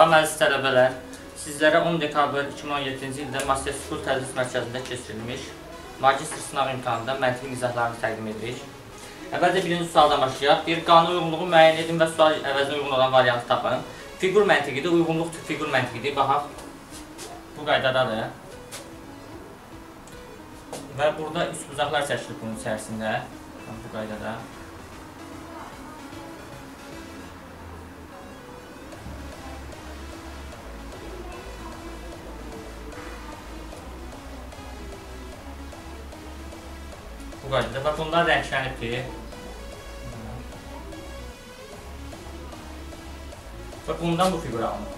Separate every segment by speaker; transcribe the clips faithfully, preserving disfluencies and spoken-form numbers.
Speaker 1: Salam əziz tələbələr, sizlərə on dekabr iki min on yeddinci ildə Master School Tədris Mərkəzində keçirilmiş magistr sınav imtahanında məntiq izahlarını təqdim edirik. Əvvəlcə birinci sualdan başlayaq. Bir qanun uyğunluğu müəyyən edin və sual əvəzinə uyğun olan variantı tapın. Fiqur məntiqidir, uyğunluq fiqur məntiqidir. Baxaq, bu qaydadadır. Və burada üç buzaqlar çəkilir bunun içərisində. Bu qaydada. Bu qaydada və bunlar rənglənibdir. Və bundan bu fiqura alınır.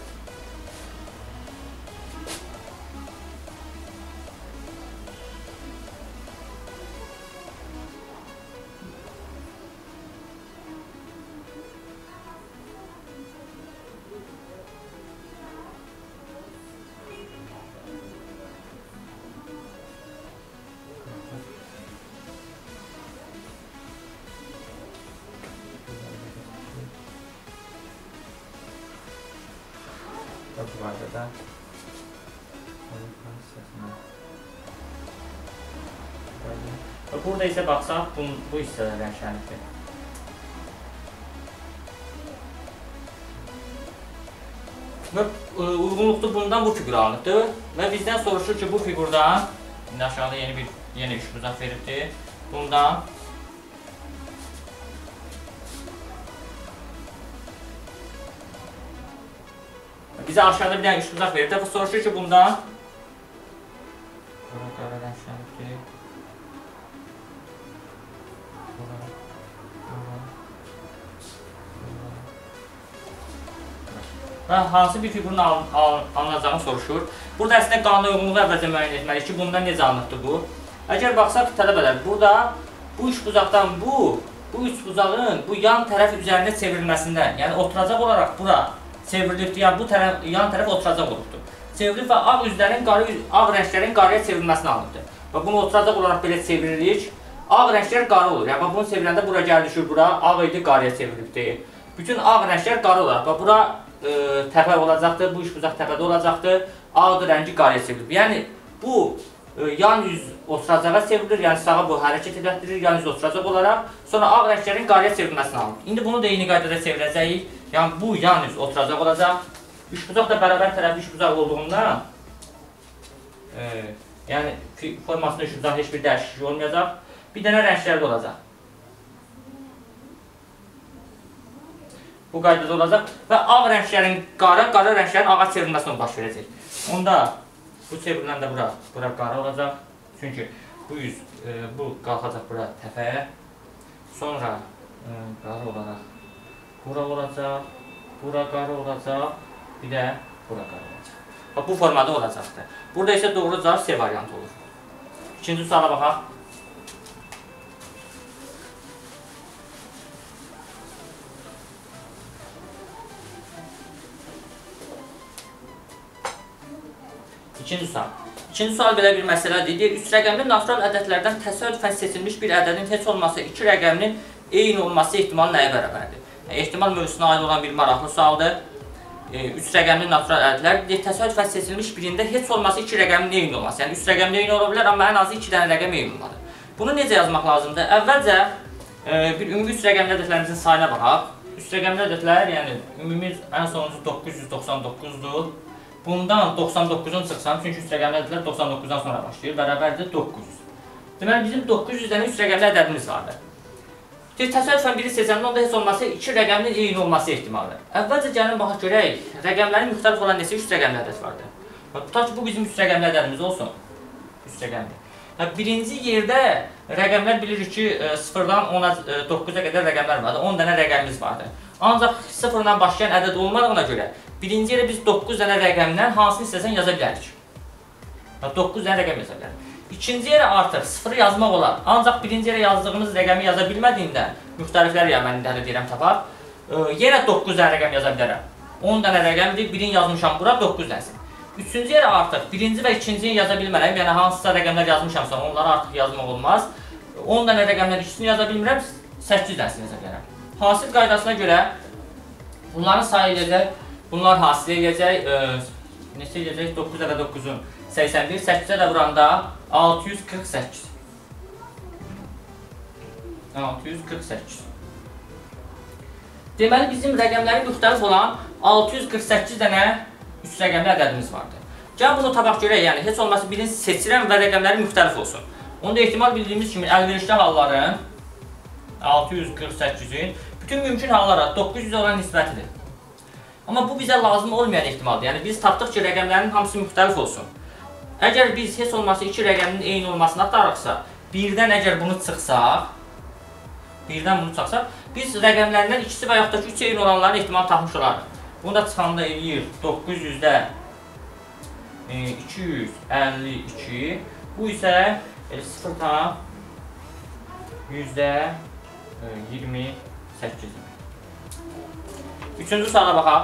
Speaker 1: Bu qaydada burada isə baxsaq, bu, bu hissələr rənglənibdir. Və uyğunluqda bundan bu fiqur alınıbdır və bizdən soruşur ki, bu fiqurdan indi aşağıda yeni bir yeni üç buzaq veribdir. Bundan bizə aşağıda bir dənə üç buzaq verir. Dəfə soruşur ki, bundan bura qara rənglənibdir. Və hansı bir fiqurun alınacağını soruşur. Burada əslində qanuna uyğunluğu əvvəlcə müəyyən etməliyik ki, bundan necə alınıbdır bu. Əgər baxsaq tələbələr, burada bu üç buzaqdan bu, bu üç buzağın bu yan tərəf üzərində çevrilməsindən, yəni oturacaq olaraq bura çevrilibdir, yəni bu tərəf, yan tərəf oturacaq olubdur. Çevrilib və ağ üzlərin, qarı, ağ rənglərin qarıya çevrilməsini alınıbdır. Və bunu oturacaq olaraq belə çevrilik, ağ rənglər qarı olur. Yəni bunu çevriləndə bura gəl düşür, bura ağ idi, qarıya çevrilibdir. Bütün ağ rənglər qarı olaraq və bura e, təpə olacaqdır, bu üç buzaq təpədə olacaqdır, ağ rəngi qarıya çevrilib. Yəni bu e, yan yüz oturacağa çevrilir, yəni sağa bu hərəkət edətdirir, yan yüz oturacaq olaraq, sonra ağ rənglərin qarıya çevrilməsini alınıb. İndi bunu da eyni qaydada çevirəcəyik. Yəni bu yan yüz oturacaq olacaq. Üç buzaq da bərabər tərəfli üç buzaq olduğundan e, yəni formasında üç buzaq heç bir dəyişiklik olmayacaq. Bir dənə rənglərdə olacaq. Bu qaydada olacaq və ağ rənglərin qara, qara rənglərin ağa çevrilməsindən baş verəcək. Onda bu çevriləndə bura, bura qara olacaq. Çünki bu yüz, e, bu qalxacaq bura təpəyə. Sonra e, qara olaraq bura olacaq, bura qara olacaq, bir də bura qara olacaq. Bax, bu formada olacaqdır. Burada isə doğru cavab C variantı olur. İkinci suala baxaq. İkinci sual. İkinci sual belə bir məsələdir. Deyir, üç rəqəmli natural ədədlərdən təsadüfən seçilmiş bir ədədin heç olmasa iki rəqəminin eyni olması ehtimalı nəyə bərabərdir? Ehtimal mövzusuna aid olan bir maraqlı sualdır. üç rəqəmli natural ədədlər təsadüfən seçilmiş birində heç olmasa iki rəqəmin eyni olması. Yəni üç rəqəmin eyni ola bilər, amma ən azı iki dənə rəqəm eyni olmalıdır. Bunu necə yazmaq lazımdır? Əvvəlcə e, bir ümumi üç rəqəmli ədədlərimizin sayına baxaq. üç rəqəmli ədədlər, yəni ümumi ən sonuncu doqquz yüz doxsan doqquzdur. Bundan doxsan doqquzun çıxsan, çünki üç rəqəmli ədədlər doxsan doqquzdan sonra başlayır, bərabərdir doqquz yüz. Deməli, bizim doqquz yüz dənə üç rəqəmli ədədimiz vardır. Təsadüfən biri seçəndə onda heç olmasa iki rəqəminin eyni olması ehtimalı. Əvvəlcə gəlin baxaq görək, rəqəmlərin müxtəlif olan neçə üç rəqəmli ədəd vardır. Tutaq ki, bu bizim üç rəqəmli ədədimiz olsun. üç rəqəmli. Birinci yerdə rəqəmlər bilirik ki, sıfırdan ona doqquza qədər rəqəmlər vardır, on dənə rəqəmimiz vardır. Ancaq sıfırdan başlayan ədəd olmadığına görə birinci yerə biz doqquz dənə rəqəmdən hansını istəsən yaza bilərik. doqquz dənə rəqəm yaza bilərik. İkinci yerə artıq sıfırı yazmaq olar. Ancaq birinci yerə yazdığımız rəqəmi yaza bilmədiyindən, müxtəliflər ya mən indi deyirəm tapar, yenə doqquz dənə rəqəm yaza bilərəm. on dənə rəqəmdir, birini yazmışam bura, doqquz dənəsin. Üçüncü yerə artıq birinci və ikincini yaza bilmərəm, yəni hansısa rəqəmlər yazmışamsa onları artıq yazmaq olmaz. on dənə rəqəmlər ikisini yaza bilmirəm, səkkiz dənəsini yaza bilərəm. Hasil qaydasına görə bunların sayı eləcək Bunlar hasil eləyəcək, neçə eləyəcək? doqquz dəfə doqquzun səksən bir, səkkizə də vuranda altı yüz qırx səkkiz. altı yüz qırx səkkiz. Deməli, bizim rəqəmləri müxtəlif olan altı yüz qırx səkkiz dənə üç rəqəmli ədədimiz vardır. Gəl bunu tabaq görək, yəni heç olmasa birini seçirəm və rəqəmləri müxtəlif olsun. Onda ehtimal bildiyimiz kimi əlverişli halların altı yüz qırx səkkizin bütün mümkün hallara doqquz yüz olan nisbətidir. Amma bu bizə lazım olmayan ehtimaldır. Yəni biz tapdıq ki, rəqəmlərin hamısı müxtəlif olsun. Əgər biz heç olmasa iki rəqəmin eyni olmasını axtarıqsa, birdən əgər bunu çıxsaq, birdən bunu çıxsaq, biz rəqəmlərindən ikisi və yaxud da ki, üç eyni olanların ehtimal tapmış olarıq. Bunu da çıxanda eləyir doqquz yüzdə iki yüz əlli iki. Bu isə sıfır tam yüzdə iyirmi səkkiz. Üçüncü suala baxaq.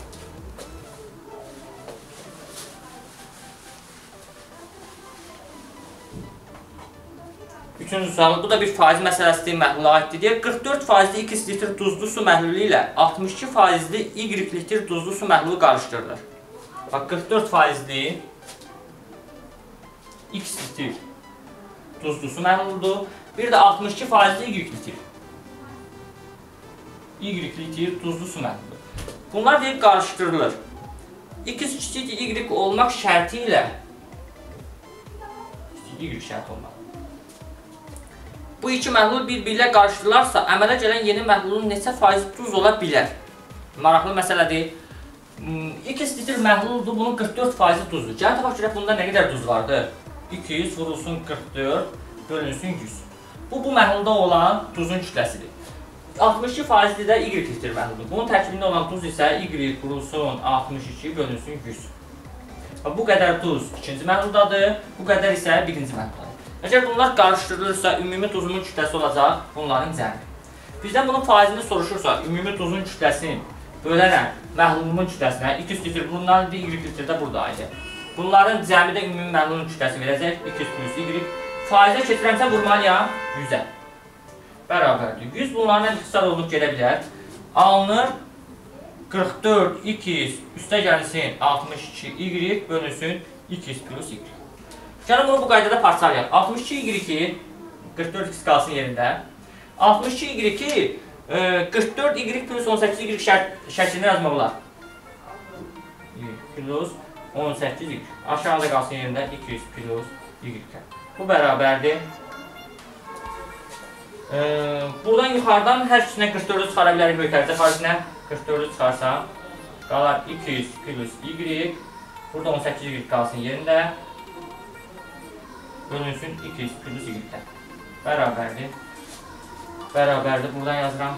Speaker 1: Üçüncü sual, bu da bir faiz məsələsidir, məhlula aiddir. Deyək, qırx dörd faizli x litr duzlu su məhlulu ilə altmış iki faizli y litr duzlu su məhlulu qarışdırılır. Bax, qırx dörd faizli x litr duzlu su məhluludur. Bir də altmış iki faizli y litr. Y litr duzlu su məhluludur. Bunlar deyib qarışdırılır. X kiçik y olmaq şərti ilə y şərti olmalı. Bu iki məhlul bir-birlə qarışdırılarsa, əmələ gələn yeni məhlulun neçə faiz duz ola bilər? Maraqlı məsələdir. X litr məhluldur, bunun qırx dörd faizi duzdur. Gəlin tapaq görək, bunda nə qədər duz vardır? iki yüz vurulsun qırx dörd, bölünsün yüz. Bu, bu məhlulda olan duzun kütləsidir. altmış iki faizli də y litr məhluldur. Bunun tərkibində olan duz isə y vurulsun altmış iki, bölünsün yüz. Bu qədər duz ikinci məhluldadır, bu qədər isə birinci məhluldadır. Əgər bunlar qarışdırılırsa, ümumi duzunun kütləsi olacaq bunların cəmi. Bizdən bunun faizini soruşursa, ümumi duzun kütləsini bölənən məhlulumun kütləsinə, iki yüz litr bundan y litr də buradaydı. Bunların cəmi də ümumi məhlulun kütləsi verəcək, iki yüz plus y. Faizə keçirəmsə vurmalıyam yüzə. Bərabərdir. yüz bunların ixtisar olunub gedə bilər. Alınır qırx dörd x üstə gəlsin altmış iki y bölünsün iki yüz plus y. Gəlin bunu bu qaydada parçalayaq. altmış iki y qırx dörd x qalsın yerində. altmış iki y qırx dörd y plus on səkkiz y şəklində yazmaq olar. Plus on səkkiz y. Aşağıda qalsın yerində iki yüz plus y. Bu bərabərdir. Buradan yuxarıdan hər ikisinə qırx dördü çıxara bilərik mötərizə faizinə. qırx dördü çıxarsam qalar iki yüz plus y. Burada on səkkiz y qalsın yerində. Bölünsün iki yüz plus y-dən. Bərabərdir. Bərabərdir. Buradan yazıram.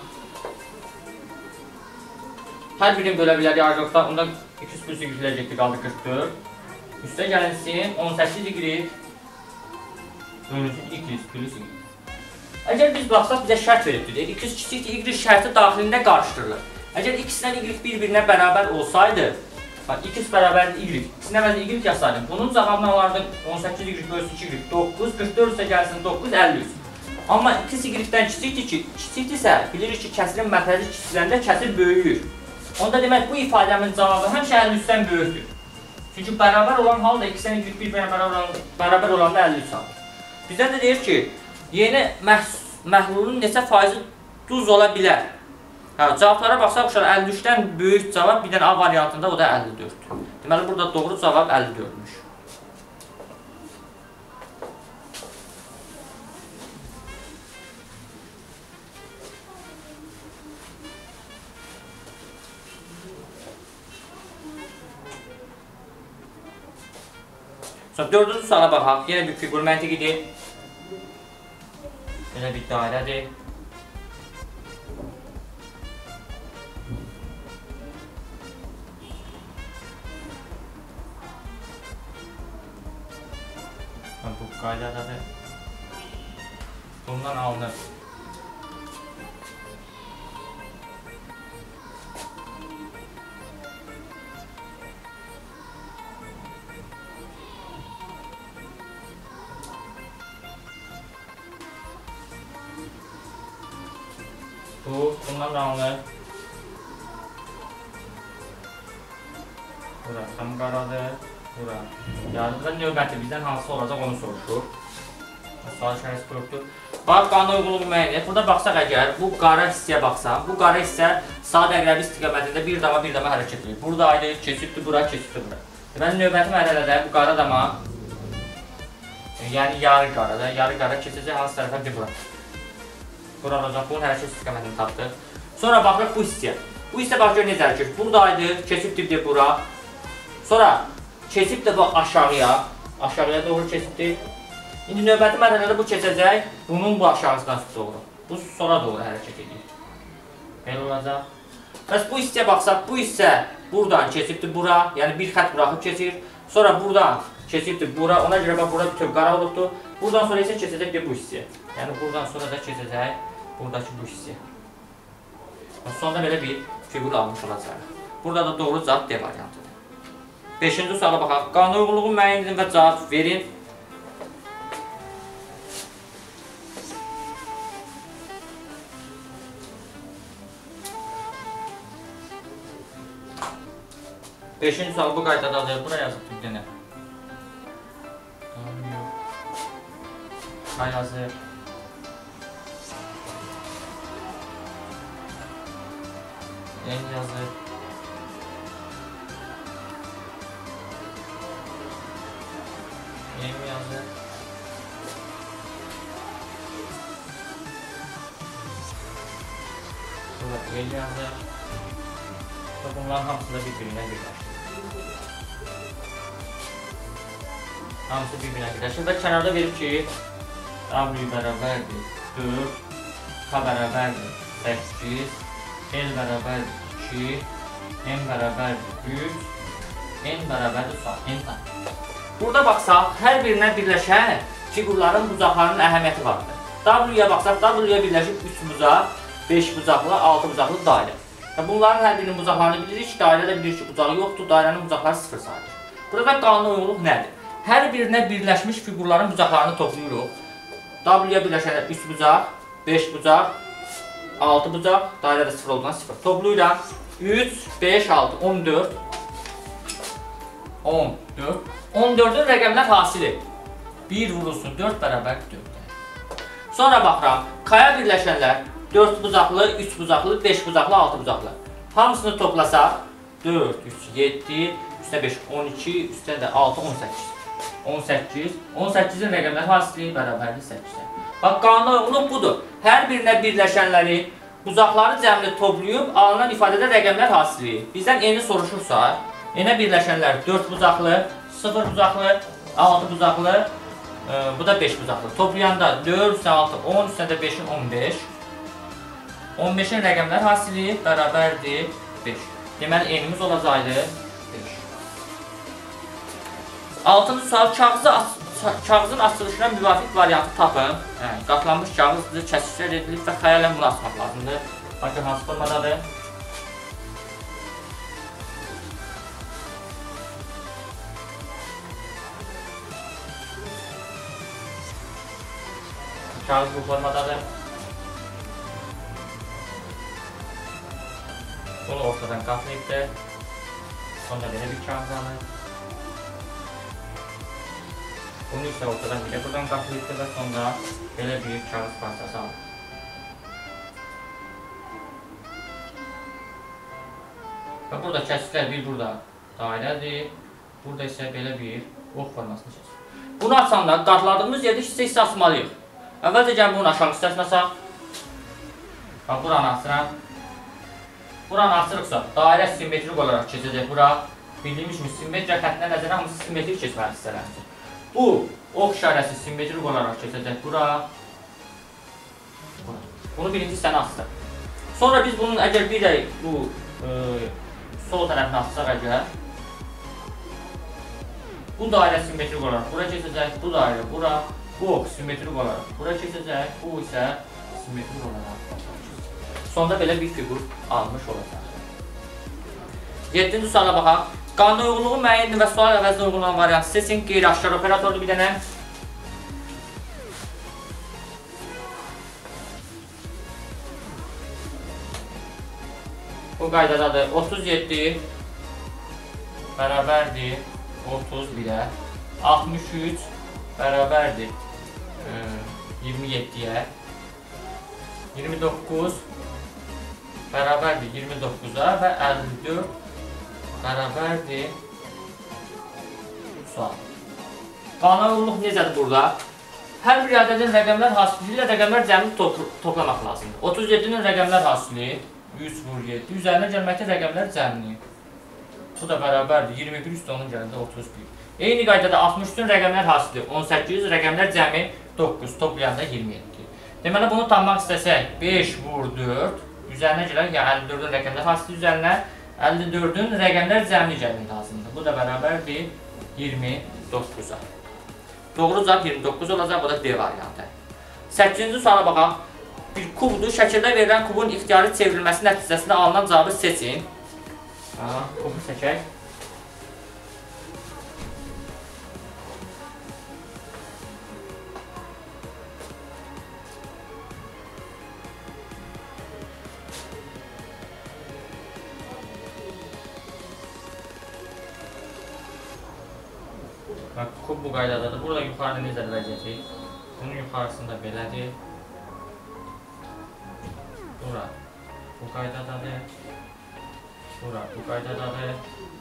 Speaker 1: Hər birini bölə bilərik ayrılıqda. Onda iki yüz plus y-lə getdi, qaldı qırx dörd. Üstə gəlinsin on səkkiz y. Bölünsün iki yüz plus y. Əgər biz baxsaq, bizə şərt veribdir. iki yüz kiçik y şərti daxilində qarışdırılır. Əgər ikisindən y bir-birinə bərabər olsaydı, x bərabərdir y, ikisinin əvəzində y yazsaydım, bunun cavabını alardım on səkkiz y bölünsün iki y, doqquz, qırx dörd isə gəlsin doqquz, əlli üç. Amma iki y-dən kiçikdir ki, kiçikdirsə, bilirik ki, kəsirin mərkəzi kiçiləndə kəsir böyüyür. Onda demək, bu ifadəmin cavabı həmişə əlli üçdən böyükdür. Çünki bərabər olan halda ikisindən y bir-birinə bərabər olanda əlli üç alır. Bizdən də deyir ki, yeni məhlulun neçə faizi duz ola bilər? Hə, cavablara baxsaq, əlli üçdən böyük cavab, bir dənə A variantında, o da əlli dörddür. Deməli, burada doğru cavab əlli dördmüş. Sonra dördüncü suala baxaq. Yenə bir fiqur məntiqidir. Yenə bir dairədir. Bu qaydadadır. Bundan alınır. Bu, bundan da alınır. Bura tam qaradır. Bura yarıdır və növbəti bizdən hansı olacaq onu soruşur. Sual işarəsi qrupdur. Bax, qanuna uyğunluğu müəyyən et. Burada baxsaq əgər, bu qara hissəyə baxsam, bu qara hissə sadə əqrəbi istiqamətində bir dama bir dama hərəkət edir. Burada ayrı keçibdir, bura keçibdir, bura. Deməli, növbəti mərhələdə bu qara dama, yəni yarı qarada, yarı qara keçəcək hansı tərəfə bir bura. Bura olacaq, bunun hərəkət istiqamətini tapdıq. Sonra baxırıq bu hissəyə. Bu hissə bax gör necə hərəkət. Buradaydı, keçibdir bura. Sonra keçibdir bax aşağıya, aşağıya doğru keçibdir. İndi növbəti mərhələdə bu keçəcək, bunun bu aşağısından doğru. Bu sola doğru hərəkət edir. Belə olacaq. Bəs bu hissəyə baxsaq, bu hissə buradan keçibdir bura, yəni bir xət buraxıb keçir. Sonra buradan keçibdir bura, ona görə bax, bura bütöv qara olubdur. Buradan sonra isə keçəcək bu hissəyə. Yəni buradan sonra da keçəcək buradakı bu hissəyə. Sonda belə bir fiqur almış olacaq. Burada da doğru cavab D variantıdır. beşinci suala baxaq. Qanuna uyğunluğu müəyyən edin və cavab verin. beşinci sual bu qaydadadır. Bura yazıb bir dənə. Qay yazır. En yazır. En yazır. Burada el yazır. Bunların hamısı da bir-birinə birləşir. Hamısı bir-birinə birləşir və kənarda verib ki, W bərabərdir dörd, K bərabərdir səkkiz, L bərabərdir iki, M bərabərdir üç, N bərabərdir N. Burada baxsaq, hər birinə birləşən fiqurların bucaqlarının əhəmiyyəti vardır. W-ya baxsaq, W-ya birləşib üç bucaq, beş bucaqlı, altı bucaqlı dairə. Bunların hər birinin bucaqlarını bilirik, dairədə bilirik ki, bucağı yoxdur, dairənin bucaqları sıfır sayılır. Burada qanuna uyğunluq nədir? Hər birinə birləşmiş fiqurların bucaqlarını toplayırıq. W-ya birləşən üç bucaq, beş bucaq, altı bucaq, dairədə sıfır olduğundan sıfır. Toplayıram üç, beş, altı, on dörd, on dörd. on dördün rəqəmlər hasili. bir vurulsun dörd bərabər dörd. Sonra baxıram, K-ya birləşənlər dörd bucaqlı, üç bucaqlı, beş bucaqlı, altı bucaqlı. Hamısını toplasaq dörd, üç, yeddi, üstə beş, on iki, üstə də altı, on səkkiz. on səkkiz. on səkkizin rəqəmləri hasili bərabərdir səkkizə. Bax, qanuna uyğunluq budur. Hər birinə birləşənləri, bucaqları cəmli toplayıb, alınan ifadədə rəqəmlər hasili. Bizdən N-i soruşursa, N-ə birləşənlər dörd bucaqlı, sıfır bucaqlı, altı bucaqlı, e, bu da beş bucaqlı. Toplayanda dörd, üstə altı, on, üstə də beşin on beş. on beşin rəqəmlər hasili bərabərdir beş. Deməli, N-imiz olacaqdır beş. altıncı sual, kağızın açılışına müvafiq variantı tapın. Qatlanmış kağızdır, kəsişlər edilib və xəyalən bunu açmaq lazımdır. Bakın, hansı formadadır? Kağız bu formadadır. Bunu ortadan qatlayıbdır. Sonra belə bir kağız alır. Bunu isə ortadan belə buradan qatlayıbdır və sonra belə bir kağız parçası alır. Və burada kəsiklər bir burada dairədir. Burada isə belə bir ox formasını çəkir. Bunu açanda qatladığımız yerdə hissə hissə açmalıyıq. Əvvəlcə gəlin bunun aşağı hissəsinə açaq. Buranı açıram. Buranı açırıqsa, dairə simmetrik olaraq keçəcək bura. Bildiyimiz kimi simmetriya xəttinə nəzərə hamısı simmetrik keçməli hissələrdir. Bu, ox işarəsi simmetrik olaraq keçəcək bura. Bunu birinci hissəni açdıq. Sonra biz bunun əgər bir də bu sol tərəfini açsaq əgər, bu dairə simmetrik olaraq bura keçəcək, bu dairə bura, bu ox simmetrik olaraq bura keçəcək, bu isə simmetrik olaraq. Sonda belə bir fiqur almış olacaq. yeddinci suala baxaq. Qanuna uyğunluğu müəyyən və sual əvəzinə uyğun olan variantı seçin. Qeyri-aşkar operatordur bir dənə. Bu qaydadadır. otuz yeddi bərabərdir otuz birə. altmış üç bərabərdir iyirmi yeddiyə. iyirmi doqquz bərabərdir iyirmi doqquza və əlli dörd bərabərdir sual. Qanunluq necədir burada? Hər bir ədədin rəqəmlər hasili ilə rəqəmlər cəmini toplamaq lazımdır. otuz yeddinin rəqəmlər hasili üç vur yeddi, üzərinə gəlməkdə rəqəmlər cəmini. Bu da bərabərdir iyirmi bir üstə onun gəlində otuz bir. Eyni qaydada altmış üçün rəqəmlər hasili on səkkiz, rəqəmlər cəmi doqquz, toplayanda iyirmi yeddi. Deməli bunu tanımaq istəsək beş vur dörd, üzərinə gələk, yəni əlli dördün rəqəmlər hasili üzərinə əlli dördün rəqəmlər cəmini gəlmək lazımdır. Bu da bərabərdir iyirmi doqquza. Doğru cavab iyirmi doqquz olacaq, bu da B variantı. səkkizinci suala baxaq. Bir kubdur, şəkildə verilən kubun ixtiyari çevrilməsi nəticəsində alınan cavabı seçin. Kubu seçək. Kub bu qaydadadır. Burada yuxarıda necə vəziyyəti? Bunun yuxarısında belədir. Bura bu qaydadadır. Bura bu qaydadadır.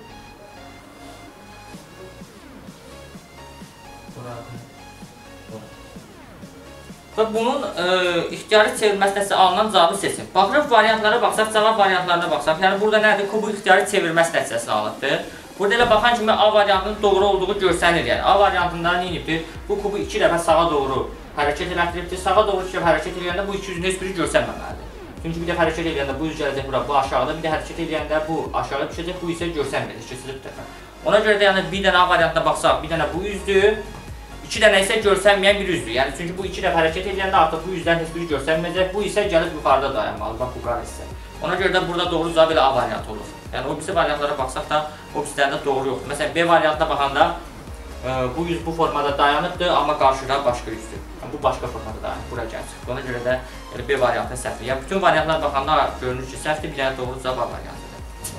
Speaker 1: Buradır. Bura. Və bunun e, ixtiyari çevirməsi nəsə alınan cavabı seçin. Baxırıq variantlara baxsaq, cavab variantlarına baxsaq. Yəni burada nədir? Kubu ixtiyari çevirməsi nəticəsini alıbdır. Burada elə baxan kimi A variantının doğru olduğu görsənir. Yəni A variantında nə edibdir? Bu kubu iki dəfə sağa doğru hərəkət elətdiribdir. Sağa doğru iki dəfə hərəkət edəndə bu iki yüzün heç biri görsənməməlidir. Çünki bir dəfə hərəkət edəndə bu yüz gələcək bura, bu aşağıda, bir də hərəkət edəndə bu aşağıda düşəcək, bu isə görsənməyəcək, kesilib dəfə. Ona görə də yəni bir dənə A variantına baxsaq, bir dənə bu yüzdür, iki dənə isə görsənməyən bir yüzdür. Yəni çünki bu iki dəfə hərəkət edəndə artıq bu yüzdən heç biri görsənməyəcək, bu isə gəlib yuxarıda dayanmalı, bax bu qar hissə. Ona görə də burada doğru cavab elə A variantı olur. Yəni o birisi variantlara baxsaq da o birislərində doğru yoxdur. Məsələn B variantına baxanda e, bu yüz bu formada dayanıbdır, amma qarşıda başqa yüzdür. Yəni, bu başqa formada dayanıb, bura gəlsin. Ona görə də yəni, B variantı səhvdir. Yəni bütün variantlara baxanda görünür ki, səhvdir, bir dənə doğru cavab A variantıdır.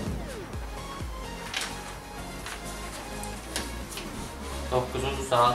Speaker 1: doqquzuncu sual.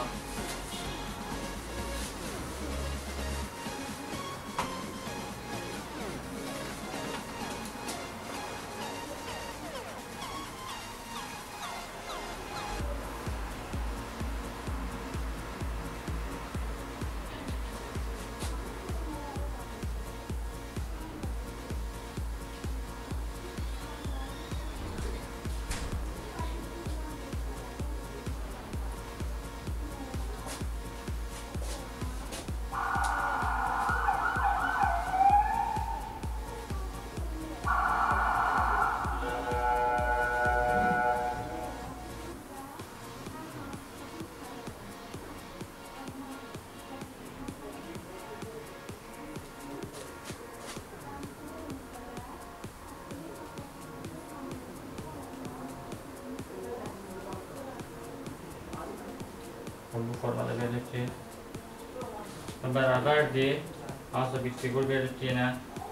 Speaker 1: Bu formada verilibdir. Bərabərdir. Hansısa bir fiqur verilibdir yenə.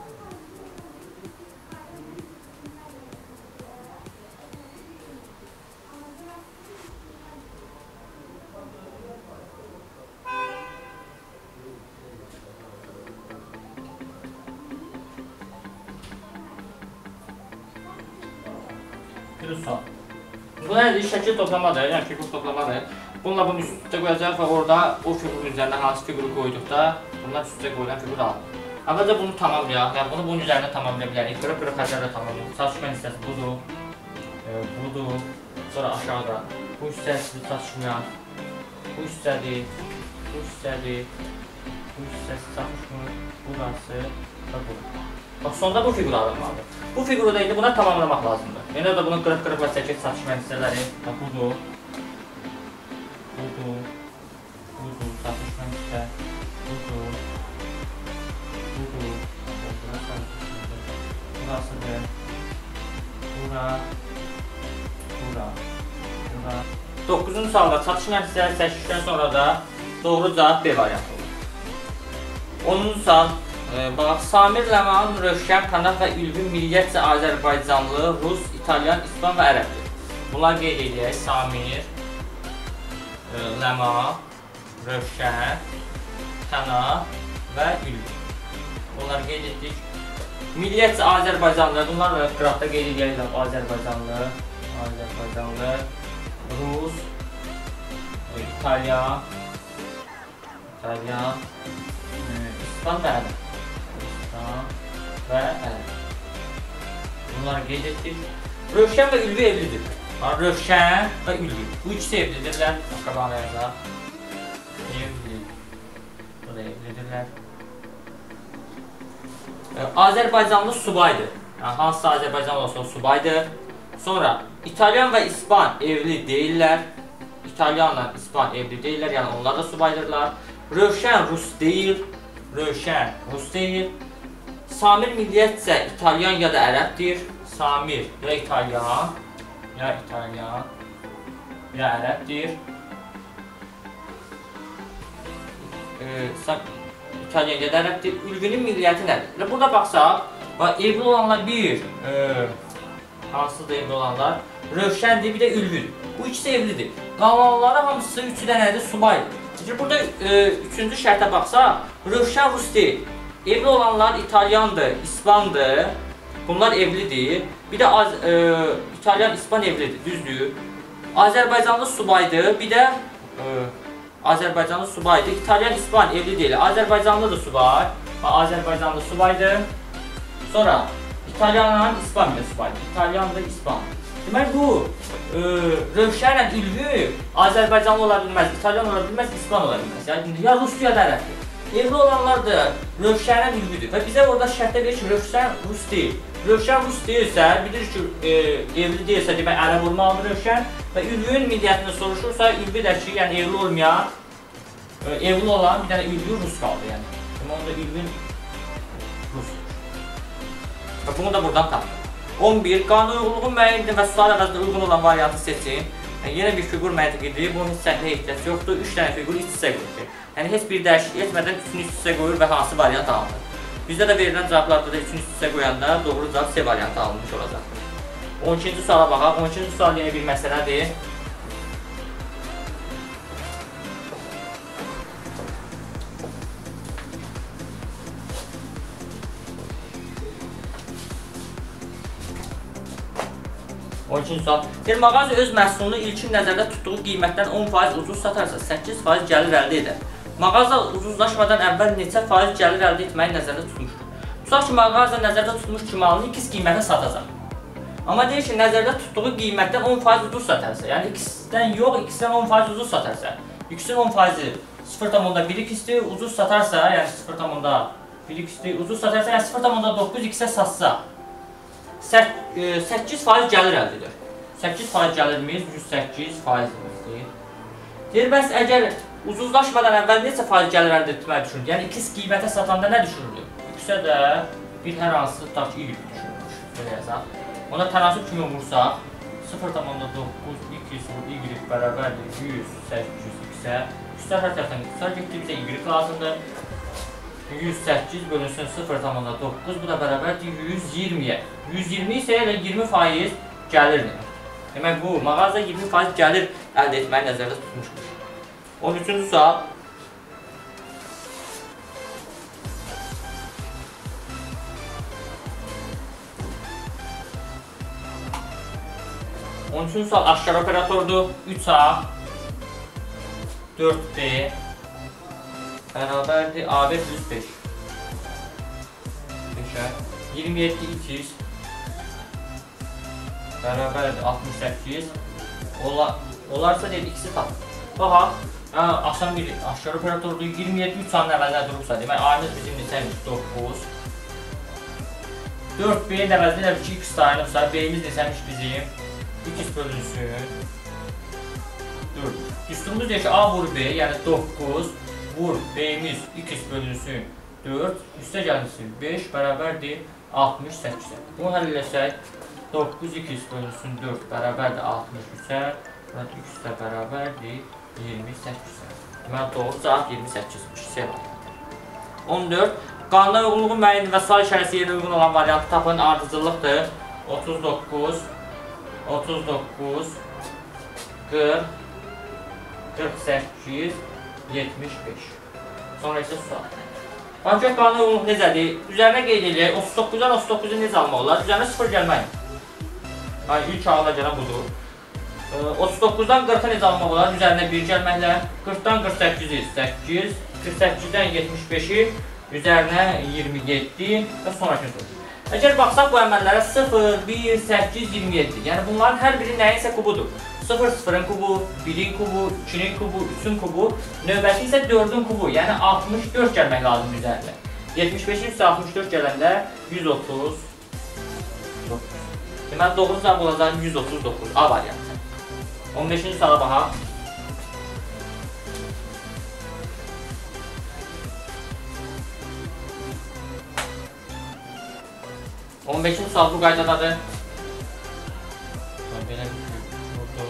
Speaker 1: Bir sual. Bu nədir? Şəkil toplamadır, yəni fiqur toplamadır. Bununla bunu üst-üstə qoyacaq və orada o fiqurun üzərində hansı fiquru qoyduqda bunlar üst-üstə qoyulan fiqur alır. Əvvəlcə bunu tamamlayaq, yəni bunu bunun üzərində tamamlaya bilərik. Qırıq-qırıq xətlərlə tamamlayaq. Çatışmayan hissəsi budur, e, budur, sonra aşağıda bu hissəsi çatışmayan, bu hissədir, bu hissədir, bu hissəsi çatışmır, burası və bu. Bax, sonda bu fiquru alınmalıdır. Bu fiquru da indi buna tamamlamaq lazımdır. Yəni da bunun qırıq-qırıq və çəkil çatışmayan hissələri budur. Budur, budur, çatışmayan hissə, budur, budur, burasıdır, bura, bura, bura. doqquzuncu sualda çatışmayan hissələri çəkildikdən sonra da doğru cavab B variantı olur. onuncu sual. Bax, Samir Ləman, Rövşən, Pənah və Ülvi milliyyətcə Azərbaycanlı, Rus, İtalyan, İspan və Ərəbdir. Bunlar qeyd edək. Samir, Ləma, Rövşən, Təna və Ülvi. Bunları qeyd etdik. Milliyyətcə Azərbaycanlı, bunlar qıraqda qeyd edək. Azərbaycanlı, Azərbaycanlı, Rus, İtalyan, İtalyan, İspan və Ərəb. İspan və Ərəb. Bunları qeyd etdik. Rövşən və Ülvi evlidir. Rövşən və Ülvi. Bu ikisi evlidirlər. Qabağına yazaq. Evli. Bu da evlidirlər. Azərbaycanlı subaydır. Yəni, hansısa Azərbaycanlı olsa o subaydır. Sonra İtalyan və İspan evli deyirlər. İtalyanla İspan evli deyirlər. Yəni, onlar da subaydırlar. Rövşən Rus deyil. Rövşən Rus deyil. Samir milliyyətcə İtalyan ya da ərəbdir. Samir ya İtalyan, ya İtalyan, ya ərəbdir. Ee, İtalyan ya da ərəbdir. Ülvinin milliyyəti nədir? Burada baxsaq, evli olanlar bir, e, hansıdır evli olanlar? Rövşəndir, bir də Ülvüdür. Bu ikisi evlidir. Qalanları hamısı üçü dənədir, subaydır. Burada e, üçüncü şərtə baxsaq, Rövşən Rus deyil. Evli olanlar İtalyandır, İspandır. Bunlar evlidir. Bir də az, e, İtalyan, İspan evlidir, düzdür. Azərbaycanlı subaydır. Bir də e, Azərbaycanlı subaydır. İtalyan, İspan evli deyil. Azərbaycanlı da subay. Azərbaycanlı subaydır. Sonra İtalyanla İspan da subaydır. İtalyan da İspan. Demək bu e, Rövşənlə Ülvi Azərbaycanlı ola bilməz, İtalyan ola bilməz, İspan ola bilməz. Yəni ya Rus ya da ərəbdir. Evli olanlar da Rövşənlə Ülvidir. Və bizə orada şərtdə verir ki, Rövşən Rus deyil. Rövşən Rus deyilsə, bilir ki, e, evli deyilsə, demək ərəb olmalıdır Rövşən. Və Ülvinin milliyyətini soruşursa, Ülvi də ki, yəni evli olmayan, e, evli olan bir dənə Ülvi Rus qaldı. Yəni, onda Ülvin Rusdur. Və bunu da buradan tapdım. on bir. Qanun uyğunluğu müəyyəndir və sual əvəzində uyğun olan variantı seçin. Yəni, yenə bir fiqur məntiqidir. Bunun heç səhvə ehtiyac yoxdur. üç dənə fiqur iç-içə qoyur. Yəni, heç bir dəyişiklik etmədən üçünü iç-içə qoyur və hansı variant alınır. Bizdə də verilən cavablarda da üçünü iç-içə qoyanda doğru cavab C variantı alınmış olacaqdır. on ikinci suala baxaq. on ikinci sual yenə bir məsələdir. on ikinci sual. Bir mağaza öz məhsulunu ilkin nəzərdə tutduğu qiymətdən on faiz ucuz satarsa səkkiz faiz gəlir əldə edər. Mağaza ucuzlaşmadan əvvəl neçə faiz gəlir əldə etməyi nəzərdə tutmuşdur? Tutaq ki, mağaza nəzərdə tutmuş ki, malını ikiz qiymətə satacaq. Amma deyir ki, nəzərdə tutduğu qiymətdən on faiz ucuz satarsa, yəni ikisindən yox, ikisindən on faiz ucuz satarsa, ikisinin on faizi sıfır tam bir ikisidir, ucuz satarsa, yəni sıfır tam bir ikisidir, ucuz satarsa, yəni sıfır tam doqquz ikisə satsa, səkkiz faiz gəlir əldə edir. səkkiz faiz gəlirimiz yüz səkkiz faizimizdir. Deyir, bəs əgər ucuzlaşmadan əvvəl neçə faiz gəlir əldə etməyi düşünür? Yəni ikiz qiymətə satanda nə düşünülür? Yüksə də bir hər hansı tutaq ki, y düşünülmüş. Belə yazaq. Ona tənasib kimi vursaq, sıfır tam doqquz iki y bərabərdir yüz səkkiz x-ə. Üstlər hər tərəfdən iqtisar getdi, bizə y lazımdır. yüz səkkiz bölünsün sıfır tam doqquz, bu da bərabərdir yüz iyirmiyə. yüz iyirmi isə elə iyirmi faiz gəlirdir. Demək bu, mağaza iyirmi faiz gəlir əldə etməyi nəzərdə tutmuşmuş. on üçüncü sual. on üçüncü sual aşkar operatordur. üç A dörd B bərabərdir A B plus beş. iyirmi yeddi ikiz bərabərdir altmış səkkiz. Olarsa deyil, ikisi tap. Baxa, asan bir aşkar operatordur. iyirmi yeddi üç A-nın əvəzinə durubsa, demək A-nız bizim neçəmiş doqquz. dörd B-nin əvəzinə ki, x sayınıbsa, B-imiz neçəmiş bizim x bölünsün dörd. Üstümüz deyir ki, A vur B, yəni doqquz vur B-imiz x bölünsün dörd. Üstə gəlmişsin beş bərabərdir altmış səkkiz. Bunu həll eləsək, doqquz x bölünsün dörd bərabərdir altmış üçə. X də bərabərdir iyirmi səkkiz. Deməli, doğru cavab iyirmi səkkizmiş. on dörd. Qanuna uyğunluğu müəyyən və sual işarəsi yerinə uyğun olan variantı tapın ardıcıllıqdır. otuz doqquz otuz doqquz qırx, qırx səkkiz, yetmiş beş. Sonra isə sual. Ancaq qanuna uyğunluq necədir? Üzərinə qeyd edək, otuz doqquzdan otuz doqquzu necə almaq olar? Üzərinə sıfır gəlməyin. İlk ağla gələn budur. otuz doqquzdan qırxa necə almaq olar? Üzərinə bir gəlməklə. qırxdan qırx səkkizi səkkiz, qırx səkkizdən yetmiş beşi üzərinə iyirmi yeddi və sonraki soru. Əgər baxsaq bu əməllərə sıfır, bir, səkkiz, iyirmi yeddi. Yəni bunların hər biri nəyinsə kubudur. sıfır, sıfırın kubu, birin kubu, ikinin kubu, üçün kubu, növbəti isə dördün kubu. Yəni altmış dörd gəlmək lazımdır üzərinə. yetmiş beşin üstə altmış dörd gələndə yüz otuz doqquz. Deməli doğru cavab olacaq yüz otuz doqquz. A variantı. on beşinci suala baxaq. on beşinci sual bu qaydadadır. Belə bir vurdu.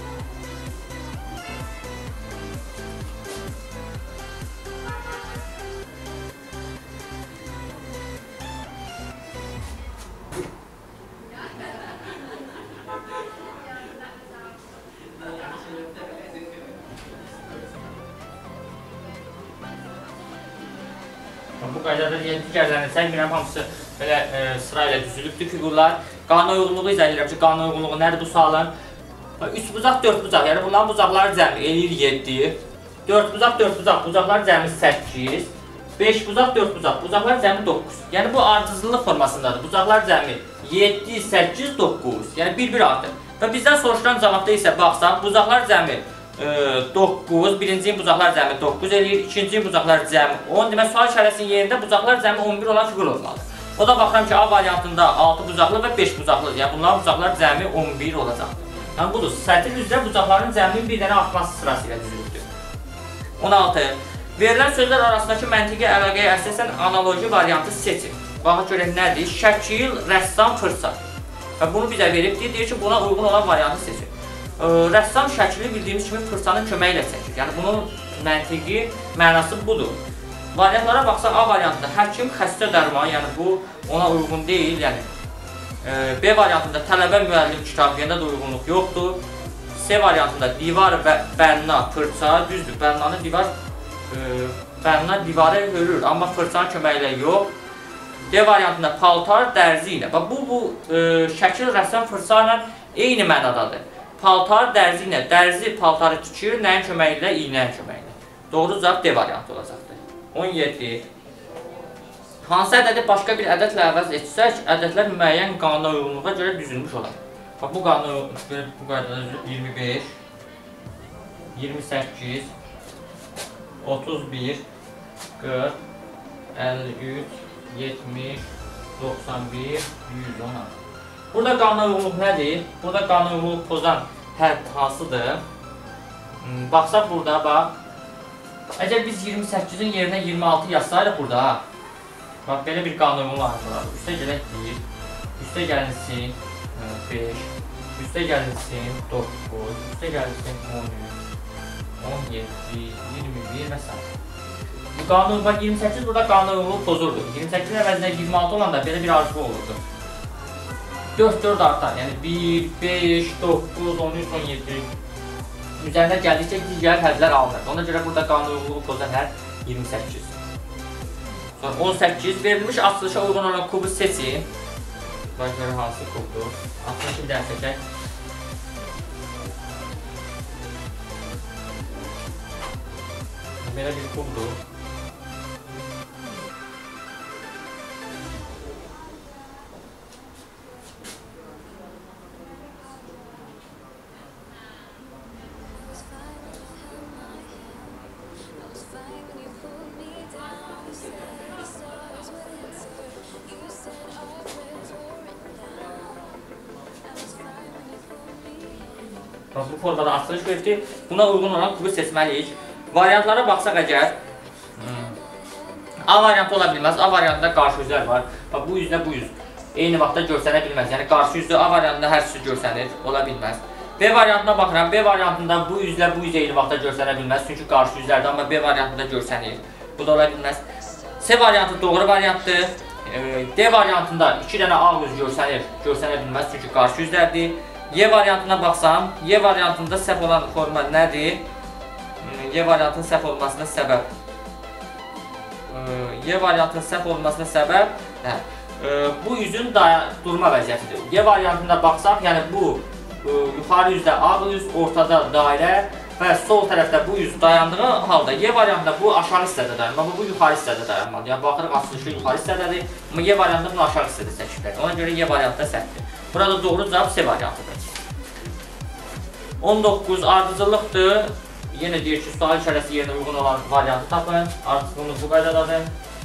Speaker 1: Bu qaydada digərlərini səhv hamısı belə e, sırayla düzülübdür fiqurlar. Qanuna uyğunluğu izah edirəm ki, qanuna uyğunluğu nədir bu sualın? üç bucaq, dörd bucaq, yəni bunların bucaqları cəmi eləyir yeddi. dörd bucaq, dörd bucaq, bucaqlar cəmi səkkiz. beş bucaq, dörd bucaq, bucaqlar cəmi doqquz. Yəni bu ardıcıllıq formasındadır. Bucaqlar cəmi yeddi, səkkiz, doqquz. Yəni bir-bir artır. Və bizdən soruşulan cavabda isə baxsaq, bucaqlar cəmi doqquz, birincinin bucaqlar cəmi doqquz eləyir, ikincinin bucaqlar cəmi on. Demək, sual işarəsinin yerində bucaqlar cəmi on bir olan fiqur olmalı. O da baxıram ki, A variantında altı bucaqlı və beş bucaqlıdır. Yəni bunların bucaqlar cəmi on bir olacaqdır. Yəni budur, sətir üzrə bucaqların cəminin bir dənə artması sırası ilə düzülübdür. on altı. Verilən sözlər arasındakı məntiqi əlaqəyə əsasən analoji variantı seçin. Baxaq görək nədir? Şəkil, rəssam, fırça. Və bunu bizə verib deyir ki, buna uyğun olan variantı seçin. Rəssam şəkili bildiyimiz kimi fırçanın köməyi ilə çəkir. Yəni bunun məntiqi mənası budur. Variantlara baxsaq, A variantında həkim, xəstə dərman, yəni bu ona uyğun deyil. Yəni B variantında tələbə, müəllim, kitabiyyəndə də uyğunluq yoxdur. C variantında divar və bənna, fırça, düzdür, bənnanı divar e, bənna divara hörür, amma fırçanın köməyi ilə yox. D variantında paltar, dərzi ilə. Bu, bu e, şəkil, rəssam, fırça ilə eyni mənadadır. Paltar, dərzi ilə, dərzi paltarı tikir, nəyin köməyi ilə, iynənin köməyi ilə. Doğru cavab D variantı olacaqdır. on yeddi. Hansı ədədi başqa bir ədədlə əvəz etsək, ədədlər müəyyən qanuna uyğunluğa görə düzülmüş olar. Bax, bu qanuna bu qaydada iyirmi beş, iyirmi səkkiz, otuz bir, qırx, əlli üç, yetmiş, doxsan bir, yüz on. Burada qanuna uyğunluq nədir? Burada qanuna uyğunluq pozan hərf hansıdır? Baxsaq burada, bax. Əgər biz iyirmi səkkizin yerinə iyirmi altı yazsaydıq burada, bax, belə bir qanuna uyğunluq var. Üstə gələk bir, üstə gəlinsin beş, üstə gəlinsin doqquz, üstə gəlinsin on üç, on yeddi, iyirmi bir və s. Bu qanun, bax, iyirmi səkkiz burada qanuna uyğunluq pozurdu. iyirmi səkkizin əvəzində iyirmi altı olanda belə bir arzu olurdu. dörd dörd artar, yəni bir, beş, doqquz, on üç, on yeddi. Üzərində gəldikcə digər hərflər alınır. Ona görə burada qanuna uyğunluğu pozan hərf iyirmi səkkiz. Sonra on səkkiz. Verilmiş açılışa uyğun olan kubu seçin. Bax, görək hansı kubdur. Açılışı bir dənə seçək. Belə bir kubdur. Bu formada açılış verdi. Buna uyğun olan kubu seçməliyik. Variantlara baxsaq əgər A variantı ola bilməz. A variantında qarşı üzlər var. Bu üzlə bu üz eyni vaxtda görsənə bilməz. Yəni qarşı üzdə A variantında hər üz görsənir, ola bilməz. B variantına baxıram. B variantında bu üzlə bu üz eyni vaxtda görsənə bilməz. Çünki qarşı üzlərdə, amma B variantında görsənir. Bu da ola bilməz. C variantı doğru variantdır. D variantında iki dənə A üz görsənir, görsənə bilməz. Çünki qarşı üzlərdir. Y variantına baxsam, Y variantında səhv olan forma nədir? Y variantının səhv olmasına səbəb. Y variantının səhv olmasına səbəb hə, bu üzün durma vəziyyətidir. Y variantında baxsaq, yəni bu yuxarı üzdə ağ üz, ortada dairə və sol tərəfdə bu üz dayandığı halda Y variantında bu aşağı hissədə dayanmalı, bu yuxarı hissədə dayanmalı. Yəni baxırıq açılışı yuxarı hissədədir, amma Y variantında bunu aşağı hissədə çəkirlər. Ona görə Y variantda səhvdir. Burada doğru cavab C variantıdır. on doqquz ardıcıllıqdır. Yenə deyir ki, sual işarəsi yerinə uyğun olan variantı tapın. Ardıcıllığımız bu qaydadadır.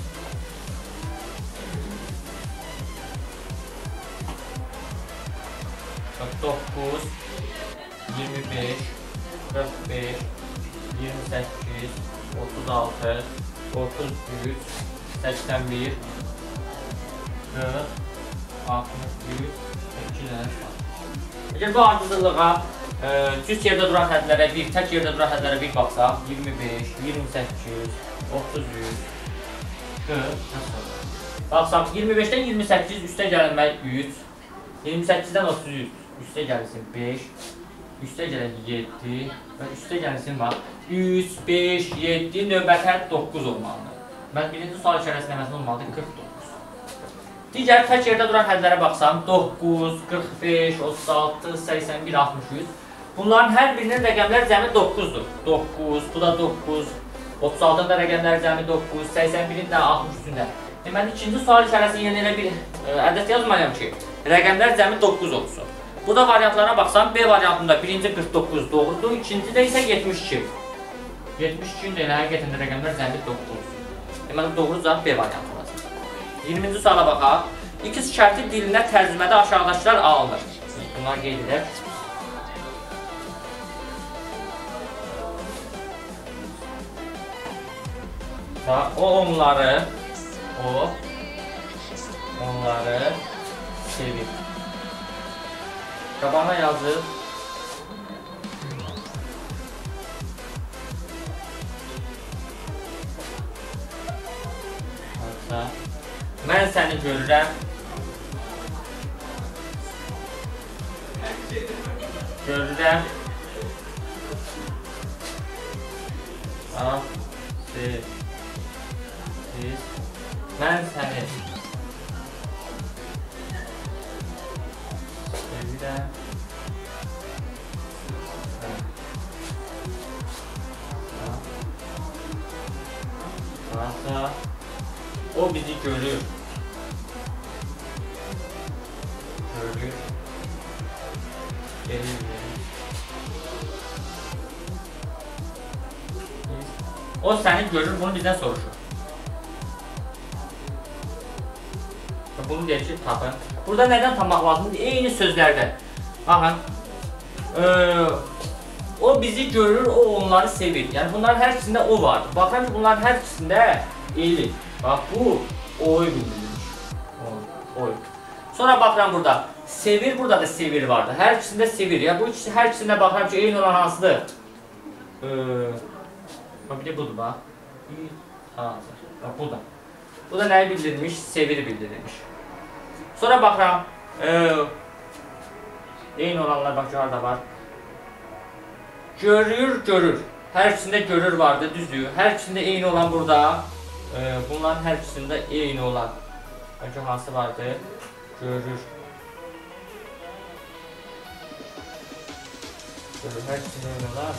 Speaker 1: doqquz, iyirmi beş, qırx beş, iyirmi səkkiz, otuz altı, otuz üç, səksən bir, qırx, altmış üç, iki dənə var. Əgər bu ardıcıllığa cüt yerdə duran hədlərə bir, tək yerdə duran hədlərə bir baxsaq, iyirmi beş, iyirmi səkkiz, otuz üç, qırx, baxsaq, iyirmi beşdən iyirmi səkkiz üstə gəlmək üç, iyirmi səkkizdən otuz üç, üstə gəlsin beş, üstə gələn yeddi və üstə gəlsin bax, üç, beş, yeddi, növbəti hədd doqquz olmalıdır. Mən birinci sual işarəsinin əvəzində olmalıdır qırx doqquz. Digər tək yerdə duran hədlərə baxsam, doqquz, qırx beş, otuz altı, səksən bir, altmış üç. Bunların hər birinin rəqəmlər cəmi doqquzdur. doqquz, bu da doqquz, otuz altının da rəqəmlər cəmi doqquz, səksən birin də altmış üçün də. Deməli, ikinci sual işarəsinin yerinə elə bir ədəd yazmalıyam ki, rəqəmlər cəmi doqquz olsun. Burada variantlarına baxsam, B variantında birinci qırx doqquz doğrudur, ikincidə isə yetmiş iki. yetmiş iki də elə həqiqətən də rəqəmlər cəmi doqquz. Deməli, doğru cavab B variantı olacaq. iyirminci suala baxaq. İkiz şərti dilinə tərcümədə aşağıdakılar alınır. Bunlar qeyd edək. O onları, o onları sevir. Qabağına yazır. Mən səni görürəm. Görürəm. A, S, S. Mən səni sevirəm. A, o bizi görür. Görür. Gelir. O səni görür, bunu bizdən soruşur. Bunu deyir ki, tapın. Burada nədən tapmaq lazımdır? Eyni sözlərdə. Baxın. Ee, o bizi görür, o onları sevir. Yəni bunların hər ikisində o vardır. Baxın ki, bunların hər ikisində eyli. Bax, bu oy bildirilmiş. Oy. Sonra baxıram burada. Sevir, burada da sevir vardı. Hər ikisində sevir. Ya bu ikisi, hər ikisində baxıram ki, eyni olan hansıdır? Ee, bir de budur bax. Bax, bu da. Bu da nəyi bildirilmiş? Sevir bildirilmiş. Sonra baxıram. Ee, eyni olanlar bax, harada var. Görür, görür. Hər ikisində görür vardı, düzdür. Hər ikisində eyni olan burada. Ee, bunların hər ikisində eyni olan. Önce hansı vardı? Görür. Görür, hər ikisində eyni olan.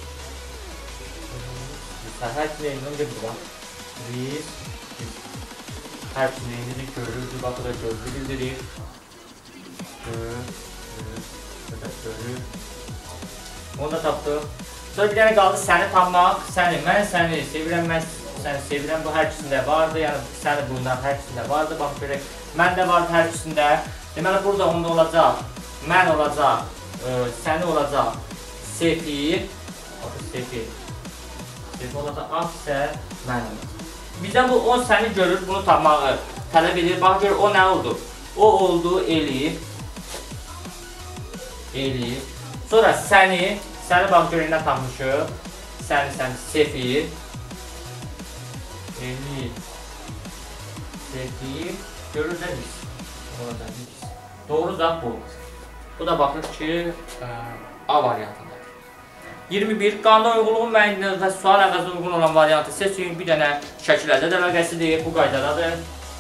Speaker 1: Hər ikisində eyni olan, bir burada. Bir, bir. Hər ikisində eynidir, görürdür, bax, bu da görür bildirir. Görür, görür, görür. Onu da tapdıq. Sonra bir dənə qaldı səni tanımaq, səni, mən səni sevirəm, mən səni sevirəm, bu hər ikisində vardı, yəni səni bundan hər ikisində vardı, bax görək, mən də vardı hər ikisində. Deməli, burada onda olacaq, mən olacaq, e, səni olacaq, sefir, baxın, sefir, sefir olacaq, af isə mən olacaq. Bizdən bu, o səni görür, bunu tapmağı tələb edir, bax gör, o nə oldu? O oldu, eləyib, eləyib. Sonra səni, səni bax gör, nə tapmışıq, səni, səni, sefir, eləyib, sefir, görür də biz. Orada biz. Doğru cavab bu olur. Bu da baxır ki, A variantında. iyirmi bir. Qanuna uyğunluğun müəyyən və sual əvəzinə uyğun olan variantı seçin. Bir dənə şəkil əldə əlaqəsidir. Bu qaydadadır.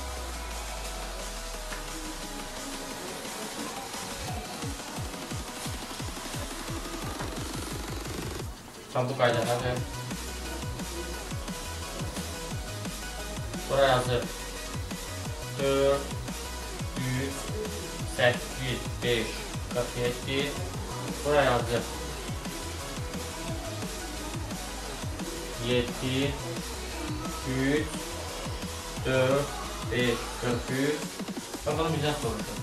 Speaker 1: Bu qaydadadır. Buraya yazır. dörd, üç, səkkiz, beş, qırx yeddi. Buraya yazır. yeddi, üç, dörd, beş, qırx üç. Bakalım bizdən soruşur.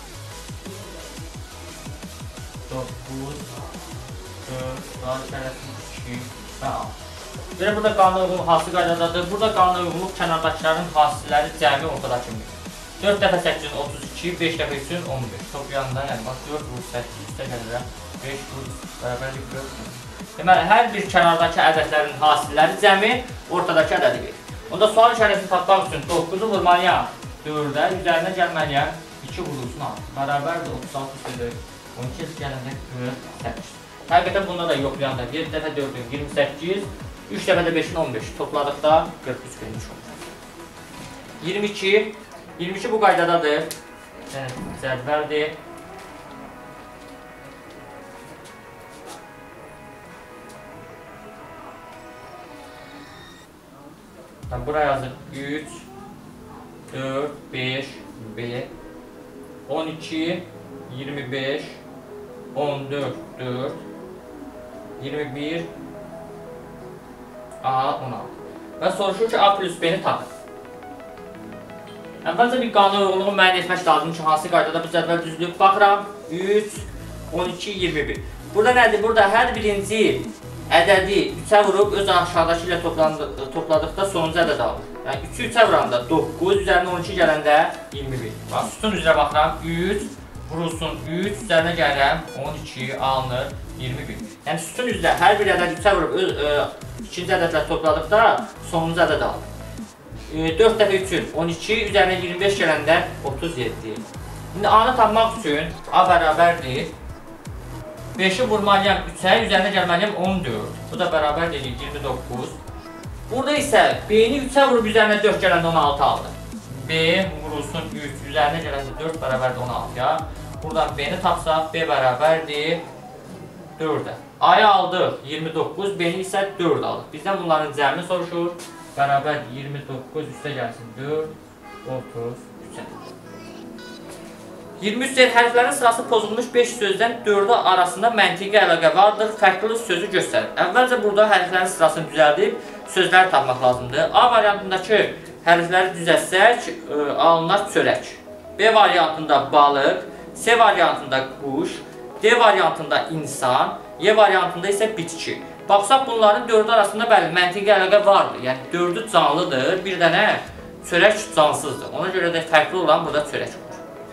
Speaker 1: doqquz, dörd, daha şərəfin iki və altı. Görə burada qanuna uyğunluq hansı qaydadadır? Burada qanuna uyğunluq kənardakıların hasilləri cəmi ortadakı kimi. dörd dəfə səkkizin otuz iki, beş dəfə üçün on beş. Toplayanda, yəni bax dörd vur səkkiz, üstə gəlirəm. beş vur bərabərlik qırx. Deməli, hər bir kənardakı ədədlərin hasilləri cəmi ortadakı ədədi verir. Onda sual işarəsini tapmaq üçün doqquzu vurmalıyam dördə, üzərinə gəlməliyəm iki vurulsun altı. Bərabərdir otuz altı üstədir. on iki gələndə qırx səkkiz. Həqiqətən bunda da yoxlayanda yeddi dəfə dördün iyirmi səkkiz, üç dəfə də beşin on beş. Topladıqda qırx üç vermiş olur. iyirmi iki. iyirmi iki bu qaydadadır. Cədvəldir. Buraya yazır üç, dörd, beş, B, on iki, iyirmi beş, on dörd, dörd, iyirmi bir, A, on altı. Və soruşur ki, A plus B-ni tapın. Əvvəlcə bir qanuna uyğunluğu müəyyən etmək lazım ki, hansı qaydada bu cədvəl düzülüb. Baxıram, üç, on iki, iyirmi bir. Burada nədir? Burada hər birinci ədədi üçə vurub, öz aşağıdakı ilə topladıqda sonuncu ədəd alır. Yəni, üçü üçə vuranda doqquz, üzərinə on iki gələndə iyirmi bir. Bax, sütun üzrə baxıram, üç, vurulsun üç, üzərinə gəlirəm, on iki, alınır, iyirmi bir. Yəni, sütun üzrə hər bir ədəd üçə vurub, öz ikinci ədədlə topladıqda sonuncu ədəd alır. dörd dəfə üçün on iki, üzərinə iyirmi beş gələndə otuz yeddi. İndi A-nı tapmaq üçün A bərabərdir. beşi vurmalıyam üçə, üzərinə gəlməliyəm on dörd. Bu da bərabər dedik iyirmi doqquz. Burada isə B-ni üçə vurub üzərinə dörd gələndə on altı aldı. B vurulsun üç, üzərinə gələndə dörd bərabərdir on altıya. Buradan B-ni tapsaq, B bərabərdir dördə. A-yı aldıq iyirmi doqquz, B-ni isə dörd aldıq. Bizdən bunların cəmini soruşur. Bərabər iyirmi doqquz üstə gəlsin dörd, otuz üç. iyirmi üç deyir, hərflərin sırası pozulmuş beş sözdən dördü arasında məntiqi əlaqə vardır, fərqli sözü göstərir. Əvvəlcə burada hərflərin sırasını düzəldib sözləri tapmaq lazımdır. A variantındakı hərfləri düzəltsək, alınar çörək. B variantında balıq, C variantında quş, D variantında insan, Y variantında isə bitki. Baxsaq bunların dördü arasında bəli, məntiqi əlaqə vardır. Yəni dördü canlıdır, bir dənə çörək cansızdır. Ona görə də fərqli olan burada çörək olur.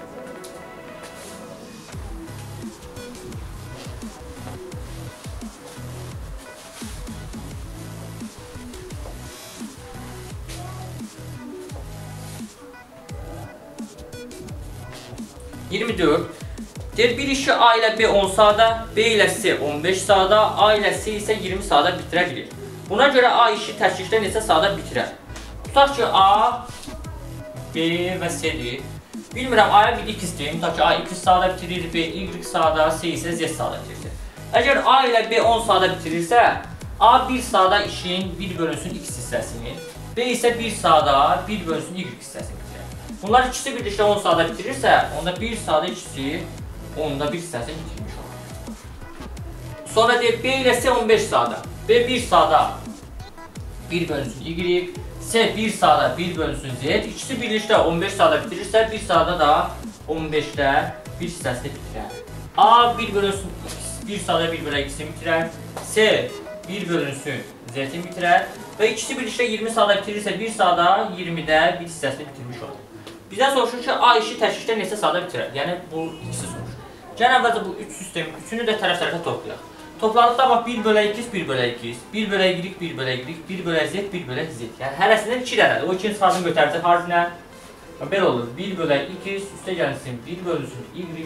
Speaker 1: iyirmi dörd. Deyir, bir işi A ilə B on saata, B ilə C on beş saata, A ilə C isə iyirmi saata bitirə bilir. Buna görə A işi təşkildə neçə saata bitirər? Tutaq ki, A, B və C-dir. Bilmirəm, A-ya bir X deyim. Tutaq ki, A iki saata bitirir, B Y saata, C isə Z saata bitirir. Əgər A ilə B on saata bitirirsə, A bir saata işin bir bölünsün X hissəsini, B isə bir saata bir bölünsün Y hissəsini bitirir. Bunlar ikisi birlikdə on saata bitirirsə, onda bir saata ikisi onda bir hissəsini bitirmiş olur. Sonra deyir, B ilə C on beş saata, B bir saata bir bölünsün Y, C bir saata bir bölünsün Z, ikisi birlikdə on beş saata bitirirsə, bir saata da on beşdə bir hissəsini bitirər. A bir bölünsün X, bir saata bir bölə X'ini bitirər, C bir bölünsün Z'ini bitirər və ikisi birlikdə iyirmi saata bitirirsə, bir saata iyirmidə bir hissəsini bitirmiş olur. Bizdən soruşur ki, A işi təşkildə neçə saata bitirər? Yəni, bu ikisi soruşur. Gəlin əvvəlcə bu üç sistemi, üçünü də tərəf-tərəfə toplayaq. Topladıqda bax, bir bölə iki, bir bölə iki, bir bölə Y, bir bölə Y, bir bölə Z, bir bölə Z. Yəni, hərəsindən iki dənədir. O ikinin sırasını götərəcək harfinə. Belə olur, bir bölə iki, üstə gəlsin, bir bölünsün Y,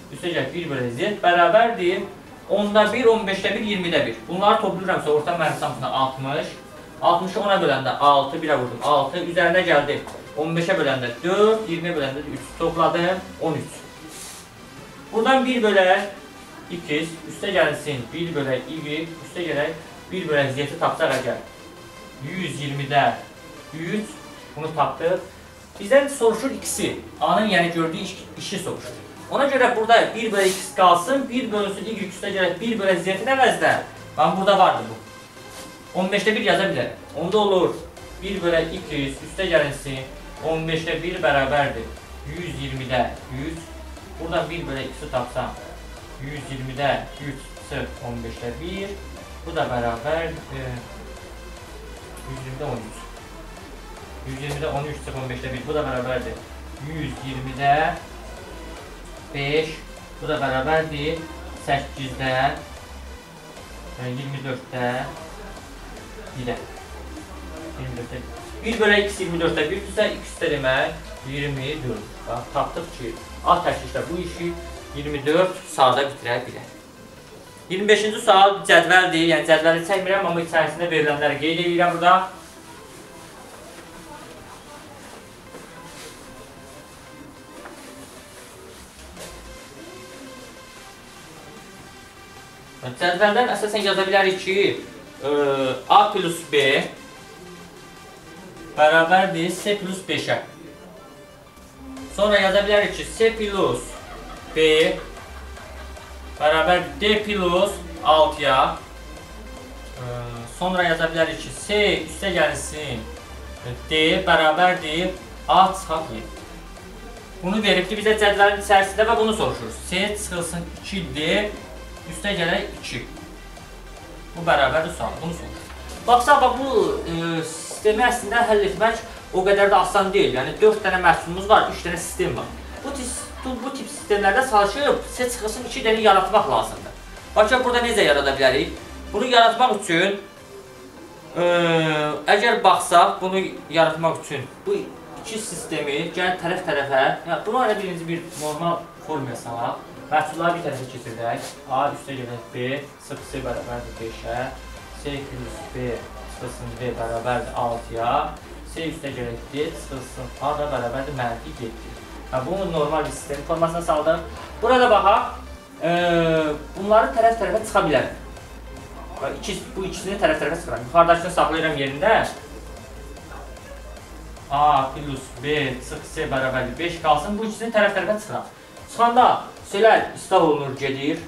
Speaker 1: üstəgəl bir bölü z bərabərdir onda bir, on beşdə bir, iyirmidə bir. Bunları toplayıramsa orta mənfi hamısına altmış. altmışı ona böləndə altı, birə vurdum altı. Üzərində gəldi on beşə böləndə dörd, iyirmiyə böləndə üç. Topladım on üç. Buradan bir bölək x, üstə gəlsin bir bölək y, üstə gələk bir bölək z-i tapsaq əgər. yüz iyirmidə üç, bunu tapdıq. Bizdən soruşur x-i, A-nın yəni gördüyü işi soruşur. Ona görə burada bir bölək x qalsın, bir bölünsün y üstə gələk bir bölək z-in əvəzdə. Mən burada vardı bu. on beşdə bir yaza bilərəm. Onda olur bir bölək x üstə gəlinsin on beşdə bir bərabərdir yüz iyirmidə üç. Buradan bir bölək x-i tapsam yüz iyirmidə üç sırf on beşdə bir. Bu da bərabər yüz iyirmidə on üç. yüz iyirmidə on üç sırf on beşdə bir. Bu da bərabərdir yüz iyirmidə beş. Bu da bərabərdir səkkizdə iyirmi dörddə birə. iyirmi dörddə bir bölək x iyirmi dörddə birdirsə x də demək iyirmi dörd. Bax, tapdıq ki, A təşkildə bu işi iyirmi dörd saata bitirə bilər. iyirmi beşinci sual cədvəldir. Yəni cədvəli çəkmirəm, amma içərisində verilənləri qeyd edirəm burada. Cədvəldən əsasən yaza bilərik ki, A plus B bərabərdir C plus beşə. Sonra yaza bilərik ki, C plus B bərabər D plus altıya. Sonra yaza bilərik ki, C üstə gəlsin D bərabərdir A çıxaq Y. Bunu veribdir bizə cədvəlin içərisində və bunu soruşuruz. C çıxılsın iki D üstə gələk iki. Bu bərabərdir sual. Bunu soruşuruz. Baxsaq, bax, bu e, sistemi əslində həll etmək o qədər də asan deyil. Yəni dörd dənə məhsulumuz var, üç dənə sistem var. Bu, bu, bu tip sistemlərdə çalışıb C çıxılsın iki dənə yaratmaq lazımdır. Baxaq, burada necə yarada bilərik? Bunu yaratmaq üçün e, əgər baxsaq, bunu yaratmaq üçün bu iki sistemi gəlin tərəf-tərəfə, yəni bunu elə birinci bir normal formaya salaq. Məhsulları bir tərəfə keçirdək. A üstə gələk B, sıx C bərabərdir beşə. C plus B çıxılsın D bərabərdir altıya. C üstə gələk D çıxılsın A da bərabərdir mənfi yeddi. Bunu normal bir sistem formasına saldıq. Burada baxaq, e, bunları tərəf-tərəfə çıxa bilərəm. İki, bu ikisini tərəf-tərəfə çıxıram. Yuxarıdakını saxlayıram yerində. A plus B sıx C bərabərdir beş qalsın. Bu ikisini tərəf-tərəfə çıxıram. Çıxanda C-lər islah olunur, gedir.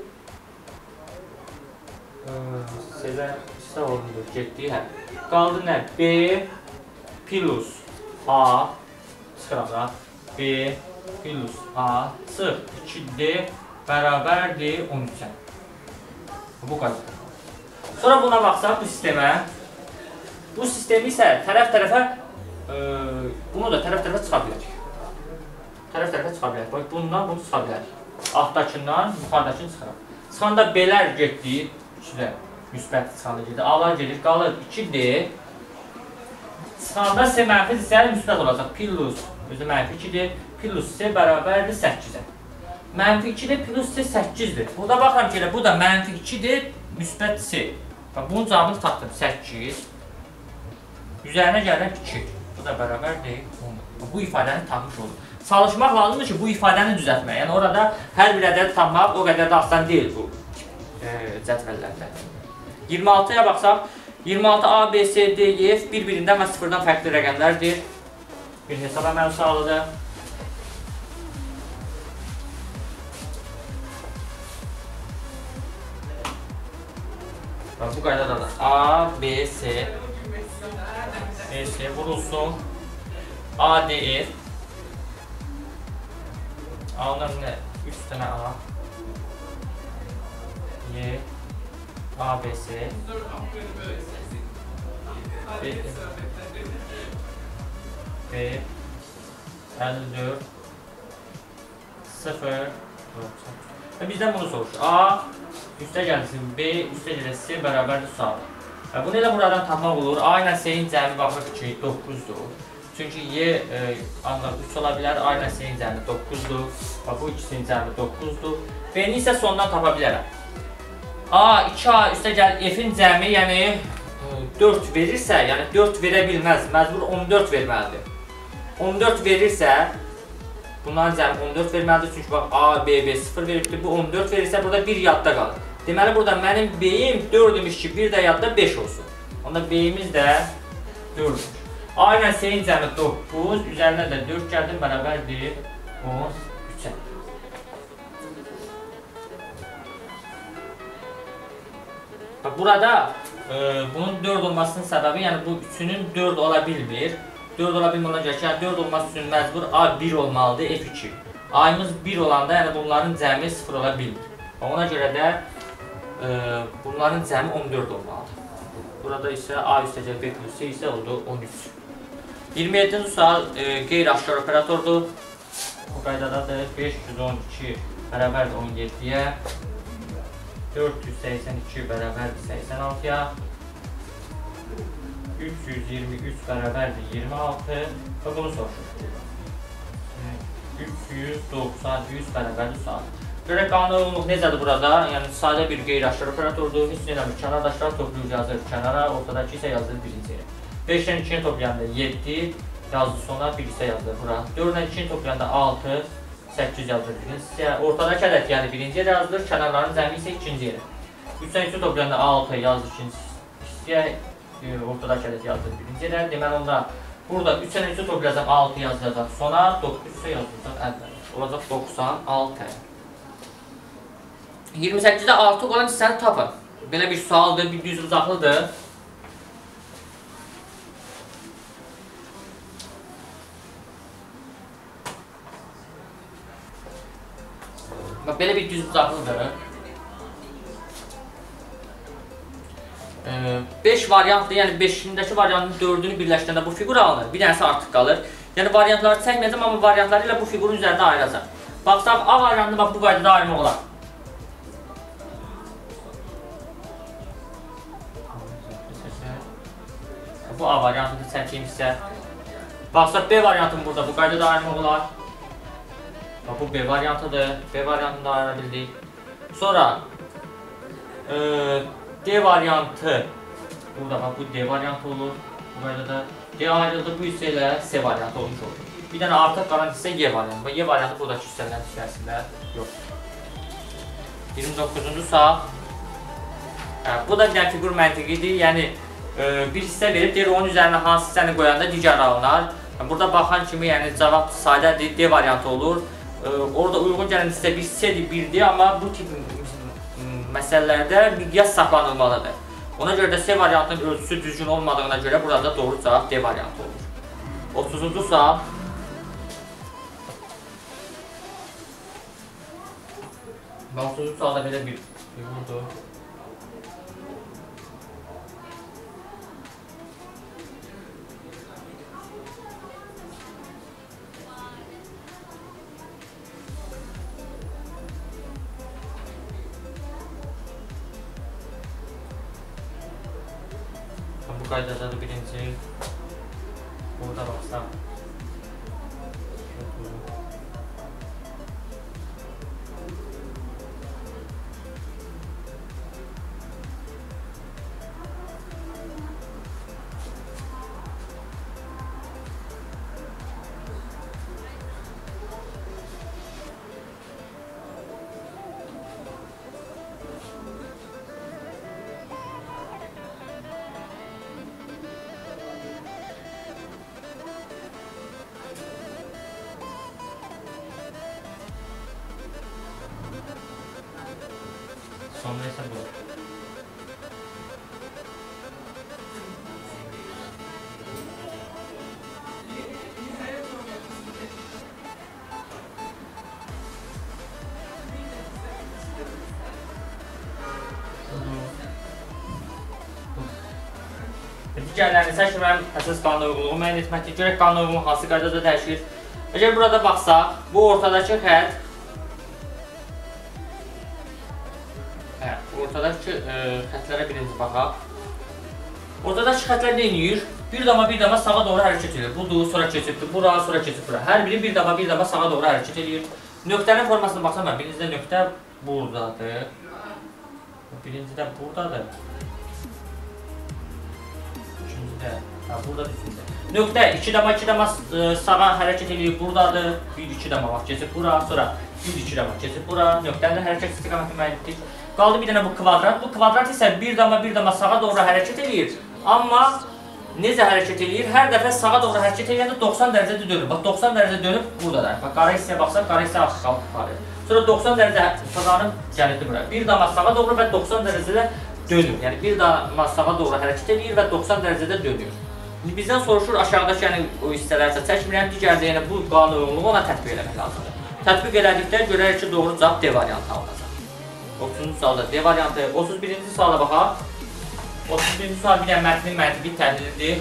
Speaker 1: C-lər islah olunur, getdi. Hə. Qaldı nə? B plus A çıxıram da. B plus A sıx iki D bərabərdir on üçə. Bu qədər. Sonra buna baxsaq bu sistemə. Bu sistemi isə tərəf-tərəfə e, bunu da tərəf-tərəfə çıxa bilərik. Tərəf-tərəfə çıxa bilərik. Bax, bundan bunu çıxa bilərik. Altdakından yuxarıdakını çıxıram. Çıxanda B-lər getdi. ikidə müsbət çıxanda gedir. A-lar gedir. Qalır iki D. Çıxanda C mənfi hissəli müsbət olacaq. Plus özü mənfi iki D. Plus C bərabərdir səkkizə. Mənfi iki D plus C səkkizdir. Burada baxıram ki, bu da mənfi iki D müsbət C. Bunun cavabını tapdım. səkkiz. Üzərinə gələn iki. Bu da bərabərdir on. Bu ifadəni tapmış olur. Çalışmaq lazımdır ki, bu ifadəni düzəltmək. Yəni orada hər bir ədəd tapmaq o qədər də asan deyil bu e, cədvəllərdə. iyirmi altıya baxsaq, iyirmi altı A, B, C, D, E, F bir-birindən və sıfırdan fərqli rəqəmlərdir. Bir hesab əməli sualıdır. Bu qaydada da A, B, C, B, C vurulsun. A, D, E. A-dan nə? üç dənə A. Y. A, B, C. B. B. əlli dörd. sıfır. Və bizdən bunu soruşur. A üstə gəlsin. B üstə gəlsin. C bərabərdir sual. Bunu elə buradan tapmaq olur. A ilə C-in cəmi baxır ki, doqquzdur. Çünki Y e, ancaq üç ola bilər, A ilə S-in cəmi doqquzdur. Bu ikisinin cəmi doqquzdur. B-ni isə sondan tapa bilərəm. A, iki A üstə gəl F-in cəmi, yəni dörd verirsə, yəni dörd verə bilməz, məcbur on dörd verməlidir. on dörd verirsə, bunların cəmi on dörd verməlidir, çünki bax A, B, B sıfır veribdir, bu on dörd verirsə, burada bir yadda qalır. Deməli, burada mənim B-im dörd imiş ki, bir də yadda beş olsun. Onda B-imiz də dörd. A ilə S-in cəmi doqquz, üzərinə də dörd gəldim, bərabərdir on üçə. Burada e, bunun dörd olmasının səbəbi, yəni bu üçünün dörd ola bilmir. dörd ola bilmir, ki, yəni dörd olması üçün məcbur A bir olmalıdır, F iki. A-ımız bir olanda, yəni bunların cəmi sıfır ola bilmir. Ona görə də e, bunların cəmi on dörd olmalıdır. Burada isə A üstə gəl B plus C isə oldu on üç. iyirmi yeddinci sual e, qeyri-aşkar operatordur. Bu qaydadadır beş yüz on iki bərabərdir on yeddiyə, dörd yüz səksən iki bərabərdir səksən altıya, üç yüz iyirmi üç bərabərdir iyirmi altı və bunu soruşur. üç yüz doxsan üç bərabərdir sual. Görək qanuna uyğunluq necədir burada? Yəni sadə bir qeyri-aşkar operatordur. Heç eləmir. Kənardaşlar toplayıb yazır kənara, ortadakı isə yazılır birinci yerə. beşdən ikini toplayanda yeddi yazdı sona, bir isə yazılır bura. dörddən ikini toplayanda altı, səkkiz yazılır birinci. Ortadakı ədəd yəni birinci yerə yazılır, kənarların cəmi isə ikinci yerə. üçdən ikini toplayanda altı yazdı ikinci hissəyə, ortadakı ədəd yazılır birinci yerə. Deməli onda burada üçdən ikini toplayacaq altı yazılacaq sona, doqquz isə yazılacaq əvvəl. Olacaq doxsan altı. iyirmi səkkizdə artıq olan hissəni tapın. Belə bir sualdır, bir düz uzaqlıdır. Belə bir düz uzaqlıdır. beş variantdır, yəni beşindəki variantın dördünü birləşdirəndə bu fiqur alınır, bir dənəsi artıq qalır. Yəni variantları çəkməyəcəm, amma variantları ilə bu fiqurun üzərində ayıracaq. Baxsaq, A variantını bax bu qaydada ayırmaq olar. Bu A variantıdır, çəkiyim hissə. Baxsaq, B variantını burada bu qaydada ayırmaq olar. Bu B variantıdır, B variantını da ayıra bildik. Sonra e, D variantı, burada bax, bu D variantı olur. Bu qaydada D ayrıldı, bu hissə ilə C variantı olmuş olur. Bir dənə artıq qalan hissə Y variantı. Y variantı buradakı hissələrin içərisində yoxdur. iyirmi doqquzuncu sual. Bu da bir dənə fiqur məntiqidir, yəni e, bir hissə verib, deyir onun üzərinə hansı hissəni qoyanda digər alınar. Burada baxan kimi, yəni cavab sadədir, D variantı olur. Orada uyğun gələn hissə bir C-dir, birdir, amma bu tip məsələlərdə miqyas saxlanılmalıdır. Ona görə də C variantının ölçüsü düzgün olmadığına görə burada doğru cavab D variantı olur. otuzuncu sual. otuzuncu sualda belə bir fiqurdur. Bu qaydadadır birinci. Burada baxsaq. Sonra isə bu. Digərlərini isə ki, mənim əsas qanuna uyğunluğu müəyyən etməkdir. Görək qanuna uyğunluğu hansı qaydada dəyişir. Əgər burada baxsaq, bu ortadakı xətt ortadakı e, xətlərə birinci baxaq. Ortadakı xətlər nə edir? Bir dama bir dama sağa doğru hərəkət edir. Budur, sonra keçibdir, bura, sonra keçib bura. Hər biri bir dama bir dama sağa doğru hərəkət edir. Nöqtənin formasına baxsam mən, birincidə nöqtə buradadır. Birincidə buradadır. Üçüncüdə, ha, buradadır üçüncüdə. Nöqtə iki dama iki dama sağa hərəkət edir, buradadır. Bir iki dama bax, keçib bura, sonra bir iki dama keçib bura. Nöqtənin hərəkət istiqaməti müəyyən etdik. Qaldı bir dənə bu kvadrat. Bu kvadrat isə bir dama bir dama sağa doğru hərəkət edir. Amma necə hərəkət edir? Hər dəfə sağa doğru hərəkət edəndə doxsan dərəcədə dönür. Bax, doxsan dərəcə dönüb buradadır. Bax, qara hissəyə baxsaq, qara hissə aşağı qalıb yuxarı. Sonra doxsan dərəcə kazanıb gəlirdi bura. Bir dama sağa doğru və doxsan dərəcədə dönür. Yəni bir dama sağa doğru hərəkət edir və doxsan dərəcədə dönür. Bizdən soruşur aşağıdakı yəni o hissələrsə çəkmirəm, digərdə yəni bu qanunluğu ona tətbiq eləmək lazımdır. Tətbiq elədikdə görərik ki, doğru cavab D variantı alınacaq. otuzuncu sualda D variantı. otuz birinci suala baxaq. otuz birinci sual bir dənə mətnin məntiqi təhlilidir.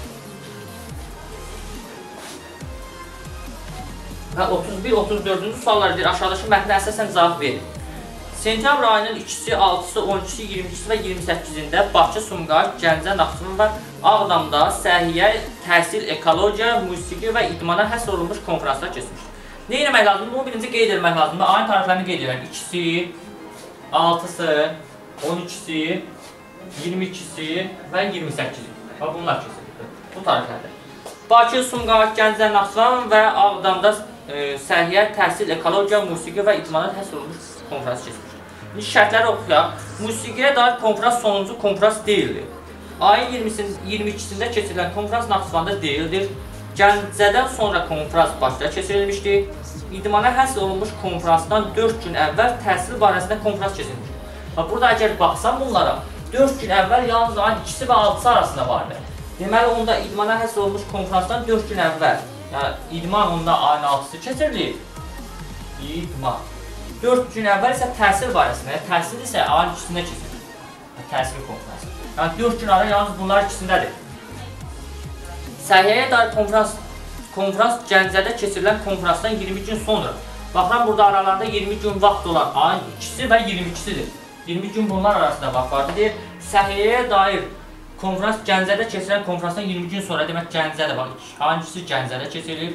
Speaker 1: Və otuz bir otuz dördüncü suallar deyir, aşağıdakı mətnə əsasən cavab verin. Sentyabr ayının ikisi, altısı, on ikisi, iyirmi ikisi və iyirmi səkkizində Bakı, Sumqayıt, Gəncə, Naxçıvan və Ağdamda səhiyyə, təhsil, ekologiya, musiqi və idmana həsr olunmuş konferanslar keçmişdir. Nə etmək lazımdır? Bunu birinci qeyd etmək lazımdır. Ayın tarixlərini qeyd edirəm. ikisi, altısı, on ikisi, iyirmi ikisi və iyirmi səkkizisi. Bunlar keçirildi. Bu tarixlərdir. Bakı, Sumqayıt, Gəncə, Naxçıvan və Ağdamda e, səhiyyə, təhsil, ekologiya, musiqi və idmana həsr olunmuş konferans keçmişdir. İndi şərtləri oxuyaq. Musiqiyə dair konferans sonuncu konferans deyildir. Ayın iyirmi ikisində keçirilən konferans Naxçıvanda deyildir. Gəncədən sonra konferans Bakıda keçirilmişdir. İdmana həsr olunmuş konferansdan dörd gün əvvəl təhsil barəsində konferans keçirilmişdir. Burada əgər baxsam bunlara, dörd gün əvvəl yalnız ayın ikisi və altısı arasında vardır. Deməli, onda idmana həsr olunmuş konferansdan dörd gün əvvəl, yəni idman onda ayın altısı keçirilir. İdman. dörd gün əvvəl isə təhsil barəsində, yəni təhsil isə ayın ikisində keçirilir. Təhsil konferansı. Yəni dörd gün ara yalnız bunlar ikisindədir. Səhiyyəyə dair konferans, konferans Gəncədə keçirilən konferansdan iyirmi gün sonra. Baxıram, burada aralarında iyirmi gün vaxt olan ayın ikisi və iyirmi ikisidir. iyirmi gün bunlar arasında vaxt vardır. Deyir, səhiyyəyə dair konferans Gəncədə keçirilən konferansdan iyirmi gün sonra, demək Gəncədə, bax, ayın ikisi Gəncədə keçirilir.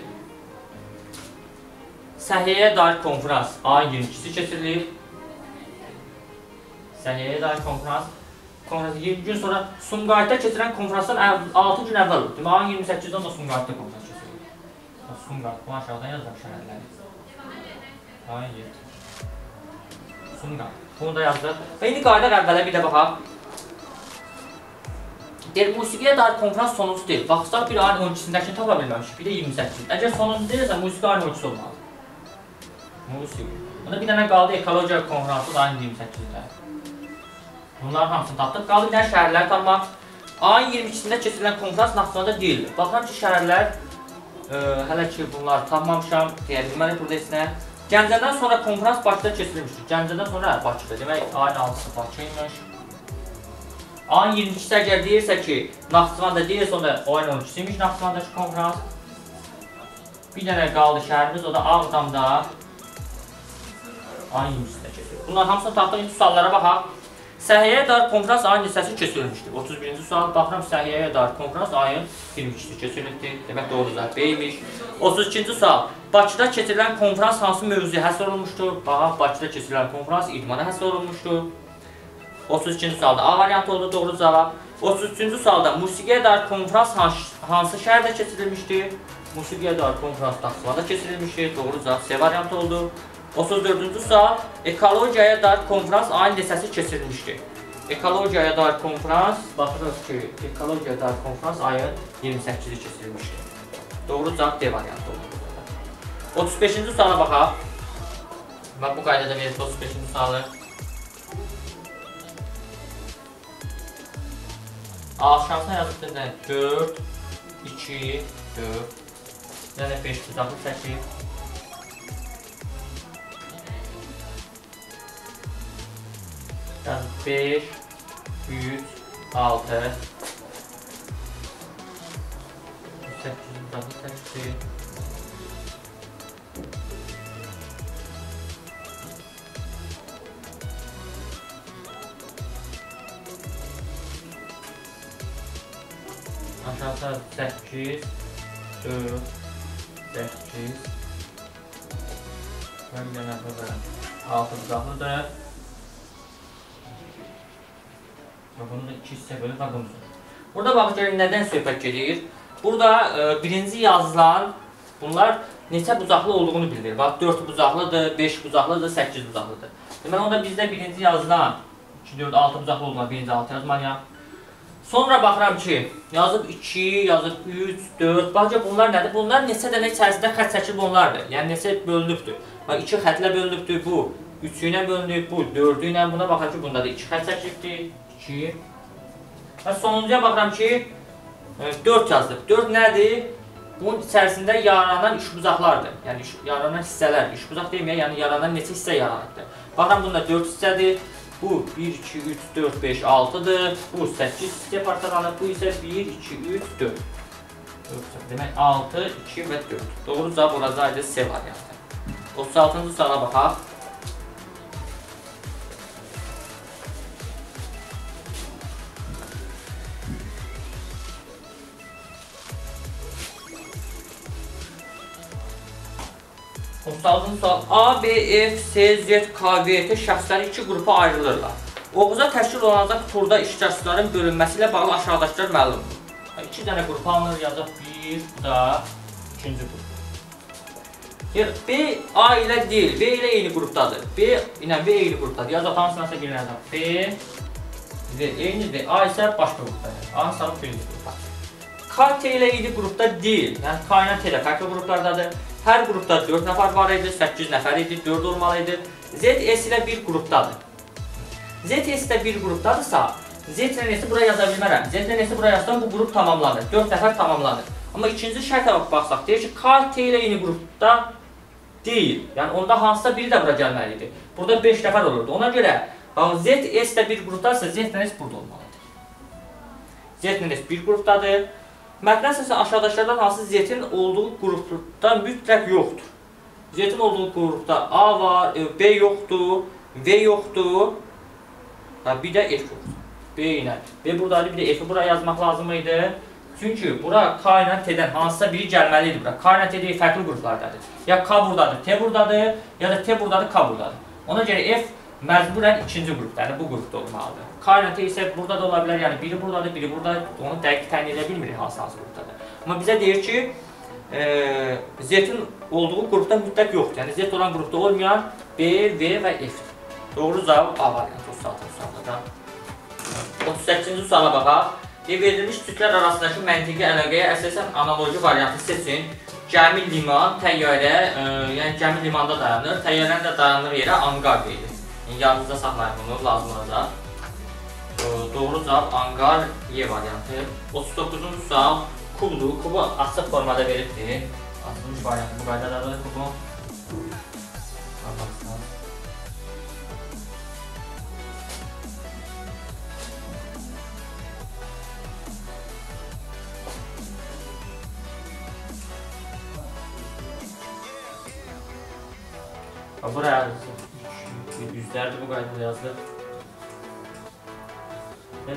Speaker 1: Səhiyyəyə dair konferans ayın iyirmi ikisi keçirilir. Səhiyyəyə dair konferans konferans iyirmi gün sonra Sumqayıtda keçirilən konferansdan altı gün əvvəl olur. Demək, ayın iyirmi səkkizində onda Sumqayıtda konferans keçirilir. Sumqayıt, bunu aşağıdan yazıram şəhərləri. Ayın yedi. Sumqayıt. Bunu da yazdıq. Və indi qayıdaq əvvələ bir də baxaq. Deyir, musiqiyə dair konferans sonuncu deyil. Baxsaq, bir ayın on ikisindəkini tapa bilməmişik, bir də iyirmi səkkiz. Əgər sonuncu deyilsə, musiqi ayın on ikisi olmalı. Musiqi. Bunda bir dənə qaldı ekologiya konferansı da ayın iyirmi səkkizində. Bunların hamısını tapdıq. Qaldı bir dənə şəhərləri tanımaq. Ayın iyirmi ikisində keçirilən konferans Naxçıvanda deyildir. Baxıram ki, şəhərlər e, hələ ki bunları tapmamışam. Deyə bilməliyik burada heç nə. Gəncədən sonra konferans Bakıda keçirilmişdir. Gəncədən sonra Bakıda. Demək, ayın altısı Bakı imiş. Ayın iyirmi ikisi əgər deyirsə ki, Naxçıvanda deyirsə, onda ayın on ikisi imiş Naxçıvandakı konferans. Bir dənə qaldı şəhərimiz, o da Ağdamda ayın iyirmi ikisində keçirilir. Bunların hamısını tapdıq, indi suallara baxaq. Səhiyyəyə dair konferans ayın neçəsi keçirilmişdir? otuz birinci sual, baxıram səhiyyəyə dair konferans ayın iyirmi ikisi keçirilmişdir. Demək, doğru cavab B imiş. otuz ikinci sual, Bakıda keçirilən konferans hansı mövzuya həsr olunmuşdur? Baxaq, Bakıda keçirilən konferans idmana həsr olunmuşdur. otuz ikinci sualda A variantı oldu, doğru cavab. otuz üçüncü sualda musiqiyə dair konferans hansı şəhərdə keçirilmişdir? Musiqiyə dair konferans Naxçıvanda keçirilmişdir, doğru cavab C variantı oldu. otuz dördüncü sual, ekologiyaya dair konferans ayın neçəsi keçirilmişdir? Ekologiyaya dair konferans, baxırıq ki, ekologiyaya dair konferans ayın iyirmi səkkizi keçirilmişdir. Doğru cavab D variantı oldu. otuz beşinci suala baxaq. Bax, bu qaydada veririk otuz beşinci sualı. Aşağısına yazıb da dörd, iki, dörd, yəni beş, altı, səkkiz. Yəni beş, üç, altı, səkkiz, altı, səkkiz. Burası səkkiz, dörd, səkkiz. Mən yenə burada altı bucaqlıdır. Bunu da iki hissə bölüb adımızdır. Burada baxın görün nədən söhbət gedir. Burada e, birinci yazılan bunlar neçə bucaqlı olduğunu bildirir. Bax dörd bucaqlıdır, beş bucaqlıdır, səkkiz bucaqlıdır. Deməli onda bizdə birinci yazılan iki, dörd, altı bucaqlı olduğuna birinci altı yazmalıyam. Sonra baxıram ki, yazıb iki, yazıb üç, dörd. Baxın bunlar nədir? Bunlar neçə dənə içərisində xətt çəkilib onlardır. Yəni neçə bölünübdür. Bax iki xətlə bölünübdür bu. üçü ilə bölünüb bu, dördü ilə. Buna baxıram ki, bunda da iki xətt çəkilibdir. iki. Və sonuncuya baxıram ki, dörd yazılıb. dörd nədir? Bunun içərisində yaranan üçbucaqlardır. Yəni yaranan hissələr. Üçbucaq deməyək, yəni yaranan neçə hissə yaranıbdır. Baxıram bunda dörd hissədir. Bu bir, iki, üç, dörd, beş, altıdır. Bu səkkiz hissəyə parçalanıb. Bu isə bir, iki, üç, dörd. Demək altı, iki və dörd. Doğru cavab olacaqdır C variantı. otuz altıncı suala baxaq. otuz altıncı sual. A, B, F, C, Z, K, V, T şəxsləri iki qrupa ayrılırlar. Oğuza təşkil olunacaq turda iştirakçıların bölünməsi ilə bağlı aşağıdakılar məlumdur. İki dənə qrupa alınır, yazaq bir, bu da ikinci qrup. B, A ilə deyil, B ilə eyni qrupdadır. B ilə B eyni qrupdadır. Yazaq hansınasa gələcək. B, Z eynidir, A isə başqa qrupdadır. A salıb birinci qrupa. K, T ilə eyni qrupda deyil. Yəni K ilə T ilə fərqli qruplardadır. Hər qrupda dörd nəfər var idi, səkkiz nəfər idi, dörd olmalı idi. Z, S ilə bir qrupdadır. Z, S də bir qrupdadırsa, Z ilə S-i buraya yaza bilmərəm. Z ilə S-i buraya yazsam bu qrup tamamlanır. dörd nəfər tamamlanır. Amma ikinci şərtə baxsaq, deyir ki, K, T ilə eyni qrupda deyil. Yəni onda hansısa biri də bura gəlməlidir. Burada beş nəfər olurdu. Ona görə Z, S də bir qrupdadırsa, Z ilə S burada olmalıdır. Z ilə S bir qrupdadır. Mətndən səsə aşağıdakilərdən hansı Z-in olduğu qrupda mütləq yoxdur. Z-in olduğu qrupda A var, B yoxdur, V yoxdur, bir də F yoxdur. B ilə. B buradaydı, bir də F-i buraya yazmaq lazım idi. Çünki bura K ilə T-dən hansısa biri gəlməli idi bura. K ilə T deyil, fərqli qruplardadır. Ya K buradadır, T buradadır, ya da T buradadır, K buradadır. Ona görə F məcburən ikinci qrupda, yəni bu qrupda olmalıdır. K ilə T isə burada da ola bilər, yəni biri buradadır, biri burada, onu dəqiq təyin edə bilmirik hansı-hansı qrupdadır. Amma bizə deyir ki, e, Z-in olduğu qrupda mütləq yoxdur. Yəni Z olan qrupda olmayan B, V və F-dir. Doğru cavab A variantı otuz altıncı sualda. otuz səkkizinci suala baxaq. Verilmiş cütlər arasındakı məntiqi əlaqəyə əsasən analoji variantı seçin. Gəmi, liman, təyyarə, e, yəni gəmi limanda dayanır, təyyarənin də dayandığı yerə anqar deyilir. Yəni yadınızda saxlayın bunu, lazım olacaq. E, doğru cavab anqar Y variantı. otuz doqquzuncu sual kubdur. Kubu açıq formada veribdir. Açılmış variantı bu qaydadadır kubu. Buraya yüzlerdi bu qaydada yazılır. Evet.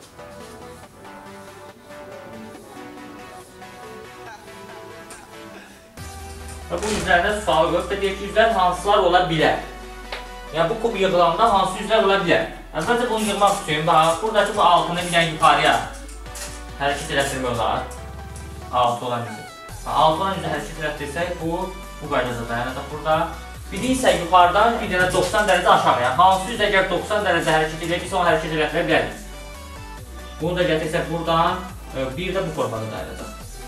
Speaker 1: Bu yüzlərdən sual qoyub da deyir ki, yüzlər hansılar ola bilər? Yəni bu kub yığılanda hansı yüzlər ola bilər? Əvvəlcə bunu yığmaq üçün, bax, buradakı bu altını bir dənə yuxarıya hərəkət elədirmək olar. altı olan yüzü. altı olan yüzü hərəkət elədirsək, bu bu qaydada dayanacaq burada. Biri isə yuxarıdan bir dənə doxsan dərəcə aşağıya. Hansı yüz əgər doxsan dərəcə hərəkət edirsə, onu hərəkət elədirə bilərik. Bunu da gətirsək buradan, bir də bu formada dayanacaq.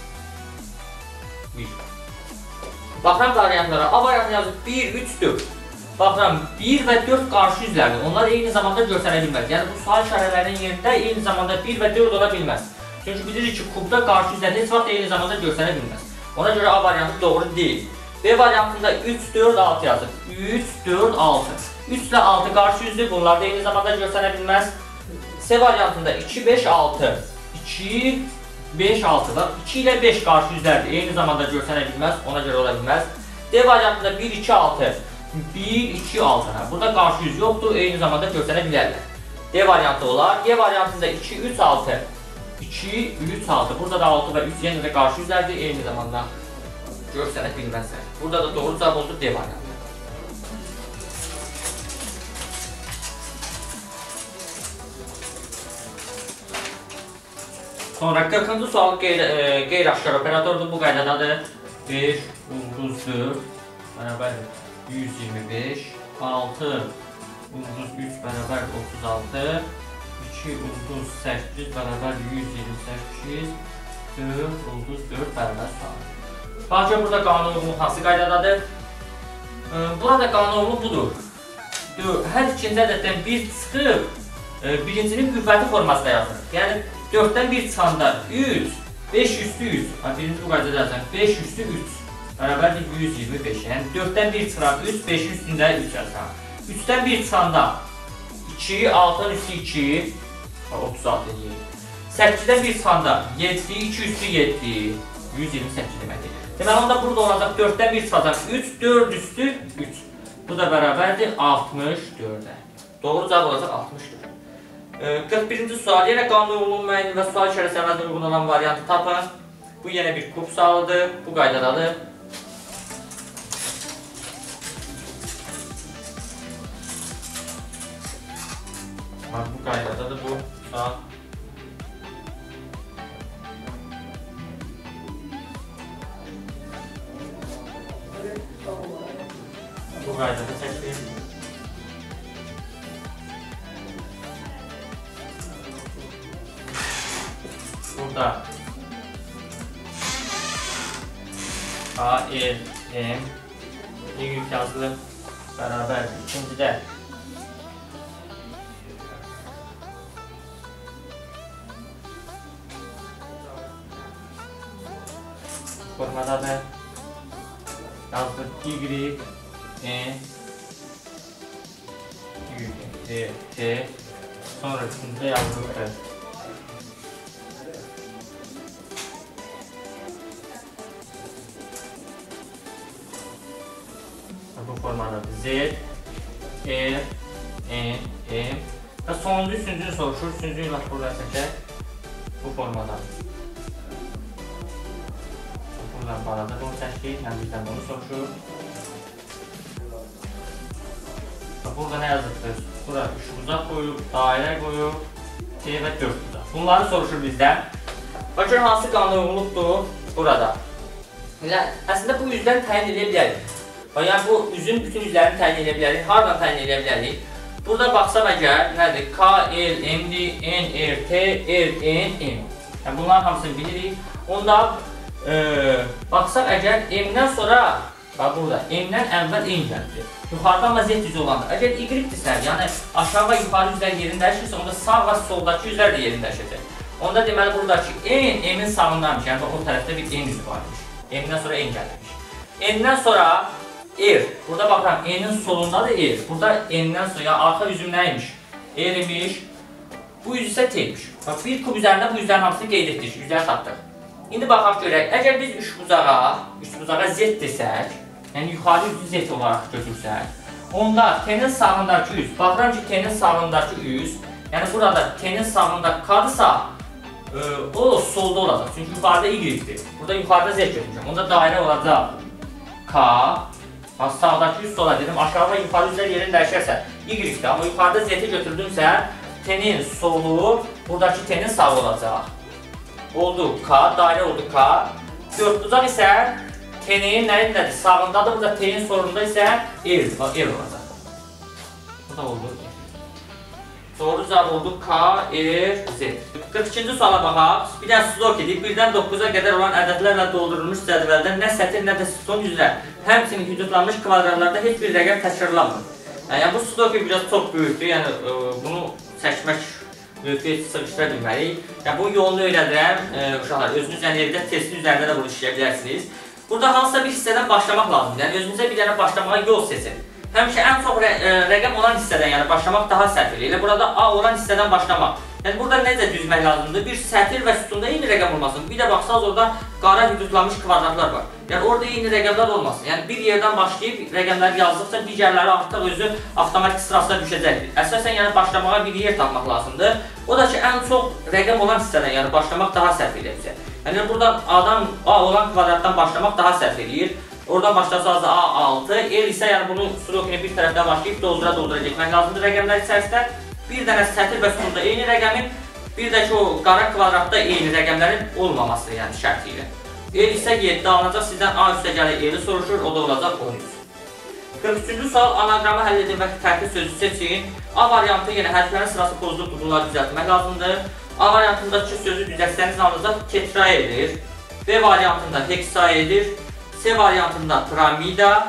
Speaker 1: bir. Baxıram variantlara. A variantı yazıb bir, üç, dörd. Baxıram bir və dörd qarşı yüzlərdir. Onlar eyni zamanda görsənə bilməz. Yəni bu sual işarələrinin yerində eyni zamanda bir və dörd ola bilməz. Çünki bilirik ki, kubda qarşı yüzlər heç vaxt eyni zamanda görsənə bilməz. Ona görə A variantı doğru deyil. B variantında üç, dörd, altı yazıb. üç, dörd, altı. üç ilə altı qarşı yüzdür. Bunlar da eyni zamanda görsənə bilməz. C variantında iki, beş, altı. iki, beş, altı. iki ilə beş qarşı yüzlərdir. Eyni zamanda görsənə bilməz. Ona görə ola bilməz. D variantında bir, iki, altı. bir, iki, altı. Burada qarşı yüz yoxdur. Eyni zamanda görsənə bilərlər. D variantı olar. G variantında iki, üç, altı. iki, üç, altı. Burada da altı və üç yenə də qarşı üzərdir. Eyni zamanda görsənə bilməzsən. Burada da doğru cavab oldu D variantı. Sonra qırxıncı sual qeyri-aşkar operatordur. Bu qaydadadır. beş ulduz dörd bərabər yüz iyirmi beş, altı ulduz üç bərabər otuz altı, iki ulduz səkkiz bərabər yüz iyirmi səkkiz, dörd ulduz dörd bərabər sual. Baxın ki, burada qanunluq hansı qaydadadır? Burada qanunluq budur. Hər ikinci ədəddən bir çıxıb, birincinin qüvvəti formasında yazılır. Yəni, dörddən bir çıxanda üç, beş üstü üç, birinci bu qaydada yazılır, beş üstü üç bərabərdir yüz iyirmi beş. Yəni, dörddən bir çıxar üç, beşin üstündə üç yazılır. üçdən bir çıxanda iki, altının üstü iki, otuz altı deyil. səkkizdən bir çıxanda yeddi, iki üstü yeddi, yüz iyirmi səkkiz deməkdir. Deməli, onda burada olacaq dörddən bir çıxacaq üç, dörd üstü üç. Bu da bərabərdir altmış dördə. Doğru cavab olacaq altmış dörd. qırx birinci sual, yenə qanunlu müəyyən və sual işarəsinə uyğun olan variantı tapın. Bu yenə bir kub sualıdır, bu qaydadadır. Bu qaydadadır bu sual. Bu qaydada çəkdim. Burada A, L, M, Y yazılır bərabər. İkincidə formadadır. Yazılır Y, N, Y, T, T. Sonra üçüncüdə yazılır T. Bu formadadır. Z, R, N, M və sonuncu üçüncünü soruşur. Üçüncünü ilə burada çəkək. Bu formadadır. Buradan baladır. Bunu çəkdik. Yəni bizdən bunu soruşur. Burada nə yazıqdır? Bura üç uzaq qoyub, dairə qoyub, T və dörd uzaq. Bunları soruşur bizdən. Bakın hansı qanunluqdur burada? Əslində bu üzdən təyin edə bilərik. Yəni bu üzün bütün üzlərini təyin edə bilərik. Haradan təyin edə bilərik? Burada baxsam əgər nədir? K, L, M-dir, N, R, T, R, N, M. Yəni bunların hamısını bilirik. Onda baxsaq əgər M-dən sonra, bax burada, M-dən əvvəl N gəldir. Yuxarıdan və Z üzü olanda. Əgər Y-dirsə, yəni aşağı və yuxarı üzlər yerini dəyişirsə, onda sağ və soldakı üzlər də yerini dəyişəcək. Onda deməli buradakı N, M-in sağındaymış. Yəni o tərəfdə bir N üzü varmış. M-dən sonra N gəlirmiş. N-dən sonra R. Burada baxıram, N-in solundadır R. Burada N-dən sonra, yəni arxa üzüm nəymiş? R imiş. Bu üz isə T-miş. Bax, bir kub üzərində bu üzlərin hamısını qeyd etdik, üzləri tapdıq. İndi baxaq görək, əgər biz üç bucağa, üç bucağa Z desək, yəni yuxarı üzü Z olaraq götürsək, onda T-nin sağındakı üz, baxıram ki T-nin sağındakı üz, yəni burada T-nin sağındakı K-dırsa, o solda olacaq, çünki yuxarıda Y-dir. Burada yuxarıda Z götürmüşəm, onda dairə olacaq K, sağdakı üz sola dedim, aşağı və yuxarı üzlər yerini dəyişərsə Y-dir, amma yuxarıda Z-i götürdümsə, T-nin solu, buradakı T-nin sağı olacaq. Oldu K, dairə oldu K. dörd bucaq isə T-nin nəyindədir? Sağındadır, burada T-nin solunda isə R, bax, R olacaq. Bu da oldu. Doğru cavab oldu K, R, Z. qırx ikinci suala baxaq. Bir dənə sudokudur. birdən doqquza qədər olan ədədlərlə doldurulmuş cədvəldən nə sətir, nə də sütun üzrə həmçinin hüdudlanmış kvadratlarda heç bir rəqəm təkrarlanmır. Yəni bu sudoku biraz çox böyükdür. Yəni bunu çəkmək mövqeyi sıxışdıra bilməliyik. Yəni bu yolunu öyrədirəm. Uşaqlar, özünüz yəni evdə testin üzərində də bunu işləyə bilərsiniz. Burada hansısa bir hissədən başlamaq lazımdır. Yəni özünüzə bir dənə başlamağa yol seçin. Həmişə ən çox rə rəqəm olan hissədən, yəni başlamaq daha səhvdir. Elə burada A olan hissədən başlamaq. Yəni burada necə düzmək lazımdır? Bir sətir və sütunda eyni rəqəm olmasın. Bir də baxsanız orada qara hüdudlanmış kvadratlar var. Yəni orada eyni rəqəmlər olmasın. Yəni bir yerdən başlayıb rəqəmləri yazdıqca digərləri artıq özü avtomatik sırasına düşəcəkdir. Əsasən yəni başlamağa bir yer tapmaq lazımdır. O da ki, ən çox rəqəm olan hissədən yəni başlamaq daha sərf edir. Yəni buradan A'dan A olan kvadratdan başlamaq daha sərf edir. Oradan başlasaz A altı, el isə yəni bunu strokini bir tərəfdən başlayıb doldura doldura getmək lazımdır rəqəmlər içərisində. Bir dənə sətir və sütunda eyni rəqəmin, bir də ki o qara kvadratda eyni rəqəmlərin olmaması yəni şərti ilə. El isə yeddi alınacaq, sizdən A üstəgəli eli soruşur, o da olacaq on üç. qırx üçüncü sual anaqqramı həll edin və fərqli sözü seçin. A variantı yenə hərflərin sırası pozulubdur, bunları düzəltmək lazımdır. A variantındakı sözü düzəltsəniz alınacaq tetraeder. B variantında heksaeder. C variantında piramida,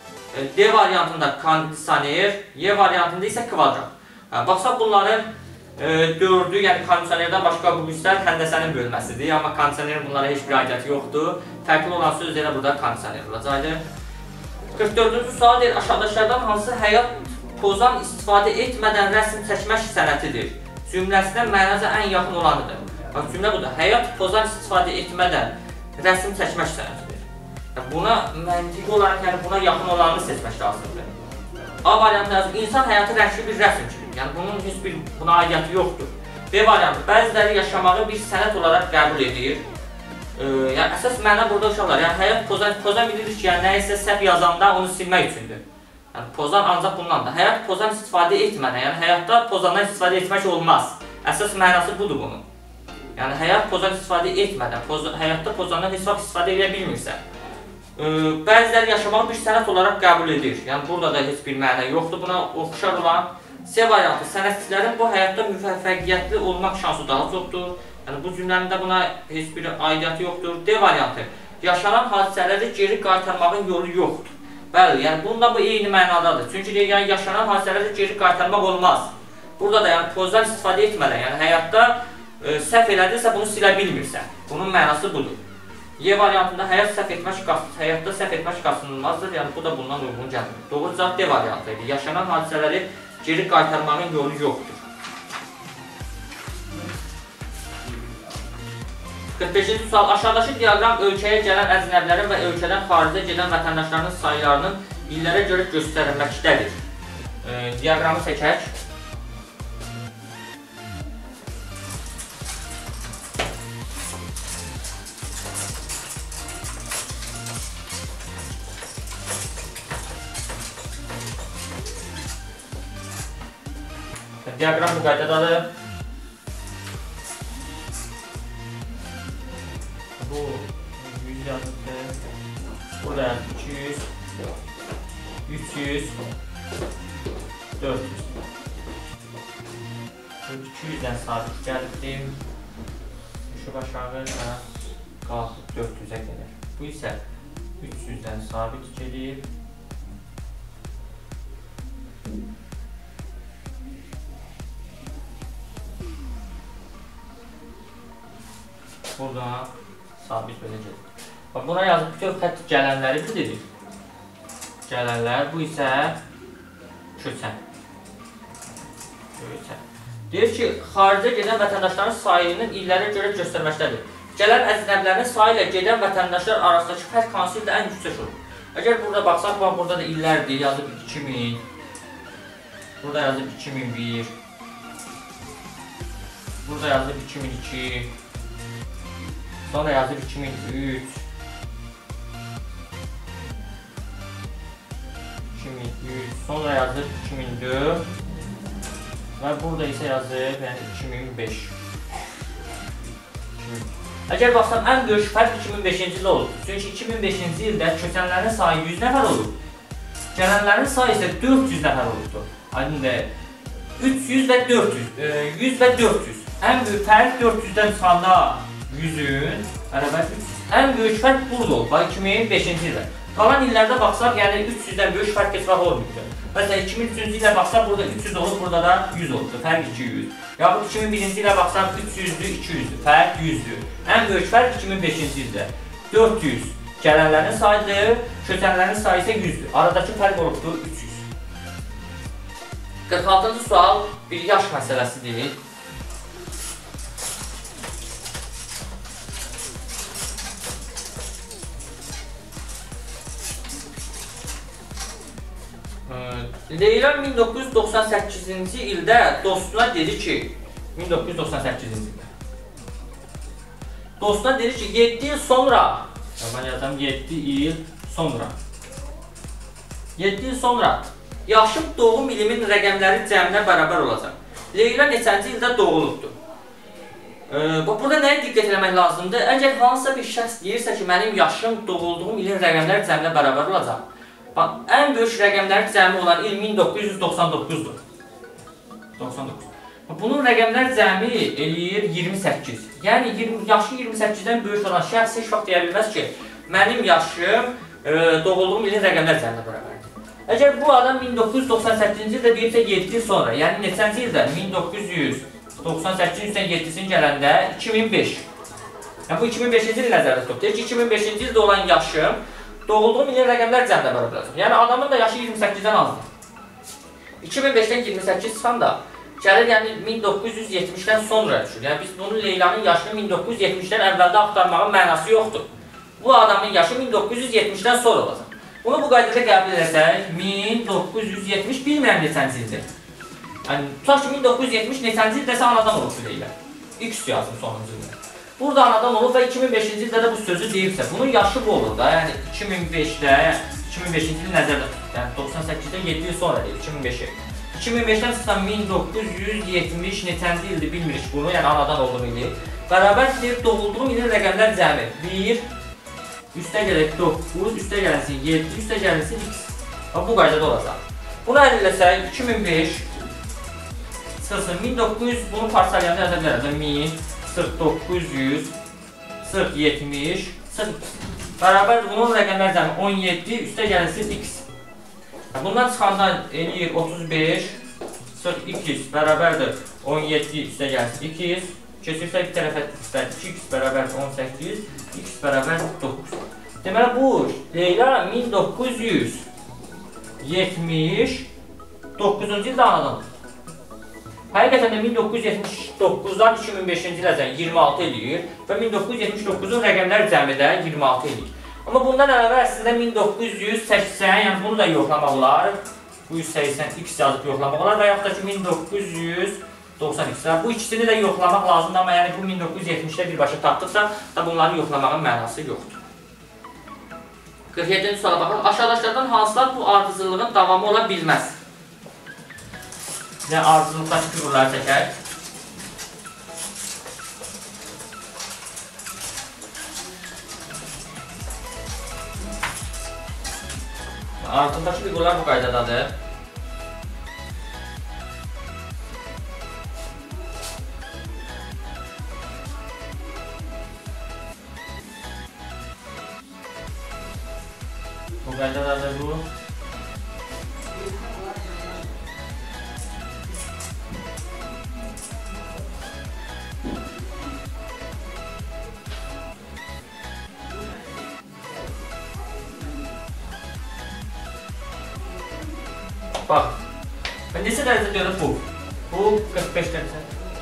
Speaker 1: D variantında kondisioner, Y variantında isə kvadrat. Baxsaq bunların dördü, yəni kondisionerdən başqa bu hisslər həndəsənin bölməsidir, amma kondisionerin bunlara heç bir aidiyyəti yoxdur. Fərqli olan söz elə burada kondisioner olacaqdır. qırx dördüncü sual deyir, aşağıdakilərdən hansı həyat pozan istifadə etmədən rəsm çəkmək sənətidir? Cümləsinə mənaca ən yaxın olanıdır. Cümlə budur, həyat pozan istifadə etmədən rəsm çəkmək sənətidir. Buna məntiqi olaraq, yəni buna yaxın olanını seçmək lazımdır. A variantı yazıb, insan həyatı rəngli bir rəsm kimi. Yəni bunun heç bir buna aidiyyəti yoxdur. B variantı, bəziləri yaşamağı bir sənət olaraq qəbul edir. E, yəni əsas məna burada uşaqlar, yəni həyat pozan, pozan bilirik ki, yəni nəyisə səhv yazanda onu silmək üçündür. Yəni pozan ancaq bundan da. Həyat pozan istifadə etmədən, yəni həyatda pozandan istifadə etmək olmaz. Əsas mənası budur bunun. Yəni həyat pozan istifadə etmədən, poz, həyatda pozandan heç vaxt istifadə edə bilmirsə. E, bəziləri yaşamağı bir sənət olaraq qəbul edir. Yəni burada da heç bir məna yoxdur. Buna oxşar olan C variantı, sənətçilərin bu həyatda müvəffəqiyyətli olmaq şansı daha çoxdur. Yəni bu cümlənin də buna heç bir aidiyyəti yoxdur. D variantı, yaşanan hadisələri geri qaytarmağın yolu yoxdur. Bəli, yəni bunda bu eyni mənadadır. Çünki yəni yaşanan hadisələri geri qaytarmaq olmaz. Burada da yəni pozdan istifadə etmədən, yəni həyatda e, səhv elədirsə bunu silə bilmirsən. Bunun mənası budur. Y variantında həyat səhv etmək həyatda səhv etmək qaçınılmazdır. Yəni bu da bundan uyğun gəlmir. Doğru cavab D variantı idi. Yaşanan hadisələri geri qaytarmağın yolu yoxdur. qırx beşinci sual. Aşağıdakı diaqram ölkəyə gələn əcnəbilərin və ölkədən xaricə gedən vətəndaşlarının saylarının illərə görə göstərilməkdədir. E, diaqramı çəkək. Diaqram bu qaydadadır. Bu yüz yazıdır. Burada iki yüz, üç yüz, dörd yüz. iki yüzdən sabit gəldim. Düşüb aşağı və qalxıb dörd yüzə gəlir. Bu isə üç yüzdən sabit gelir. Buradan sabit belə gedir. Buna yazıb bütün xətt gələnləri bilirik. Gələnlər, bu isə köçən. Köçən. Deyir ki, xaricə gedən vətəndaşların sayının illərə görə göstərməkdədir. Gələn əcnəbilərin sayı ilə gedən vətəndaşlar arasındakı fərq hansı ildə ən yüksək olur? Əgər burada baxsaq, burada da illərdir, yazıb iki min. Burada yazıb iki min bir. Burada yazıb iki min iki. Sonra yazıb iki min üç. iki min üç. Sonra yazıb iki min dörd. Və burada isə yazıb yəni iki min beş. Əgər baxsam, ən böyük fərq iki min beşinci ildə olur. Çünki iki min beşinci ildə köçənlərin sayı yüz nəfər olur. Gələnlərin sayı isə dörd yüz nəfər olubdur. Aydındır. üç yüz və dörd yüz. yüz və dörd yüz. Ən böyük fərq dörd yüzdən çıxanda yüzün bərabər üç yüz. Ən böyük fərq burada olub, iki min beşinci ildə. Qalan illərdə baxsaq, yəni üç yüzdən böyük fərq heç vaxt olmuydu. Məsələn, iki min üçüncü ilə baxsaq, burada üç yüz olub, burada da yüz olubdur, fərq iki yüz. Yaxud iki min birinci ilə baxsaq, üç yüzdür, iki yüzdür, fərq yüzdür. Ən böyük fərq iki min beşinci ildə. dörd yüz gələnlərin sayıdır, köçənlərin sayı isə yüzdür. Aradakı fərq olubdur üç yüz. qırx altıncı sual bir yaş məsələsidir. Leyla min doqquz yüz doxsan səkkizinci ildə dostuna dedi ki, min doqquz yüz doxsan səkkizinci ildə dostuna dedi ki, yeddi il sonra, mən yazam yeddi il sonra, yeddi il sonra yaşım doğum ilimin rəqəmləri cəminə bərabər olacaq. Leyla neçənci ildə doğulubdur? Ee, burada nəyə diqqət eləmək lazımdır? Əgər hansısa bir şəxs deyirsə ki, mənim yaşım doğulduğum ilin rəqəmləri cəminə bərabər olacaq. Bax, ən böyük rəqəmləri cəmi olan il min doqquz yüz doxsan doqquzdur. doxsan doqquz. Bunun rəqəmlər cəmi eləyir iyirmi səkkiz. Yəni yaşı iyirmi səkkizdən böyük olan şəxs heç vaxt deyə bilməz ki, mənim yaşım e, doğulduğum ilin rəqəmlər cəminə bərabərdir. Əgər bu adam min doqquz yüz doxsan səkkizinci ildə deyirsə yeddi il sonra, yəni neçənci ildə? min doqquz yüz doxsan səkkiz-dən yeddisini gələndə iki min beş. Yəni bu iki min beşinci il nəzərdə tutub. Deyir ki, iki min beşinci ildə olan yaşım doğulduğum ilin rəqəmlər cəminə bərabər olacaq. Yəni adamın da yaşı iyirmi səkkizdən azdır. iki min beşdən iyirmi səkkiz çıxan da gəlir, yəni min doqquz yüz yetmişdən sonra düşür. Yəni biz bunun Leylanın yaşını min doqquz yüz yetmişdən əvvəldə axtarmağın mənası yoxdur. Bu adamın yaşı min doqquz yüz yetmişdən sonra olacaq. Bunu bu qaydada qəbul edərsək, min doqquz yüz yetmiş bilmirəm neçənci ildir. Yəni, tutaq ki, min doqquz yüz yetmiş neçənci ildəsə anadan olub Leyla. X yazdım sonuncu ildə. Burada anadan olub və iki min beşinci ildə də bu sözü deyibsə, bunun yaşı bu olur da. Yəni iki min beşdə, iki min beşinci il nəzərdə tutub. Yəni doxsan səkkizdən yeddi il sonra deyil, iki min beşə. iki min beşdən çıxsan min doqquz yüz yetmiş neçənci ildir bilmirik bunu, yəni anadan olduğum ili. Bərabər deyir, doğulduğum ilin rəqəmlər cəmi. bir, üstə gələk doqquz, üstə gələnsin yeddi, üstə gələnsin x. Bu qaydada olacaq. Bunu əldə eləsək, iki min beş çıxsın, min doqquz yüz, bunu parçalayanda yaza bilərəm. min, sırf doqquz yüz, sırf yetmiş, sırf bərabər bunun rəqəmlər cəmi on yeddi, üstə gələnsin x. Bundan çıxandan eləyir otuz beş, sırf iki x bərabərdir on yeddi, üstə gələnsin iki x. Keçirsək bir tərəfə iki x bərabər on səkkiz, x bərabər doqquz. Deməli bu Leyla min doqquz yüz yetmiş doqquzuncu ildə anadan. Həqiqətən də min doqquz yüz yetmiş doqquzdan iki min beşinci iləcən iyirmi altı eləyir və min doqquz yüz yetmiş doqquzun rəqəmlər cəmi də iyirmi altı eləyir. Amma bundan əlavə əslində min doqquz yüz səksən, yəni bunu da yoxlamaq olar. Bu yüz səksən x yazıb yoxlamaq olar və yaxud da ki min doqquz yüz doxsan x. Bu ikisini də yoxlamaq lazımdır, amma yəni bu min doqquz yüz yetmişdə birbaşa tapdıqsa da bunları yoxlamağın mənası yoxdur. qırx yeddinci suala baxın. Aşağıdaşlardan hansılar bu ardıcıllığın davamı ola bilməz? Yəni ardıcıllıqdakı figurları çəkək. Ardıcıldakı figurlar bu qaydadadır. Bu qaydadadır bu. Bax, neçə dərəcə görür bu? Bu qırx beş dərəcə.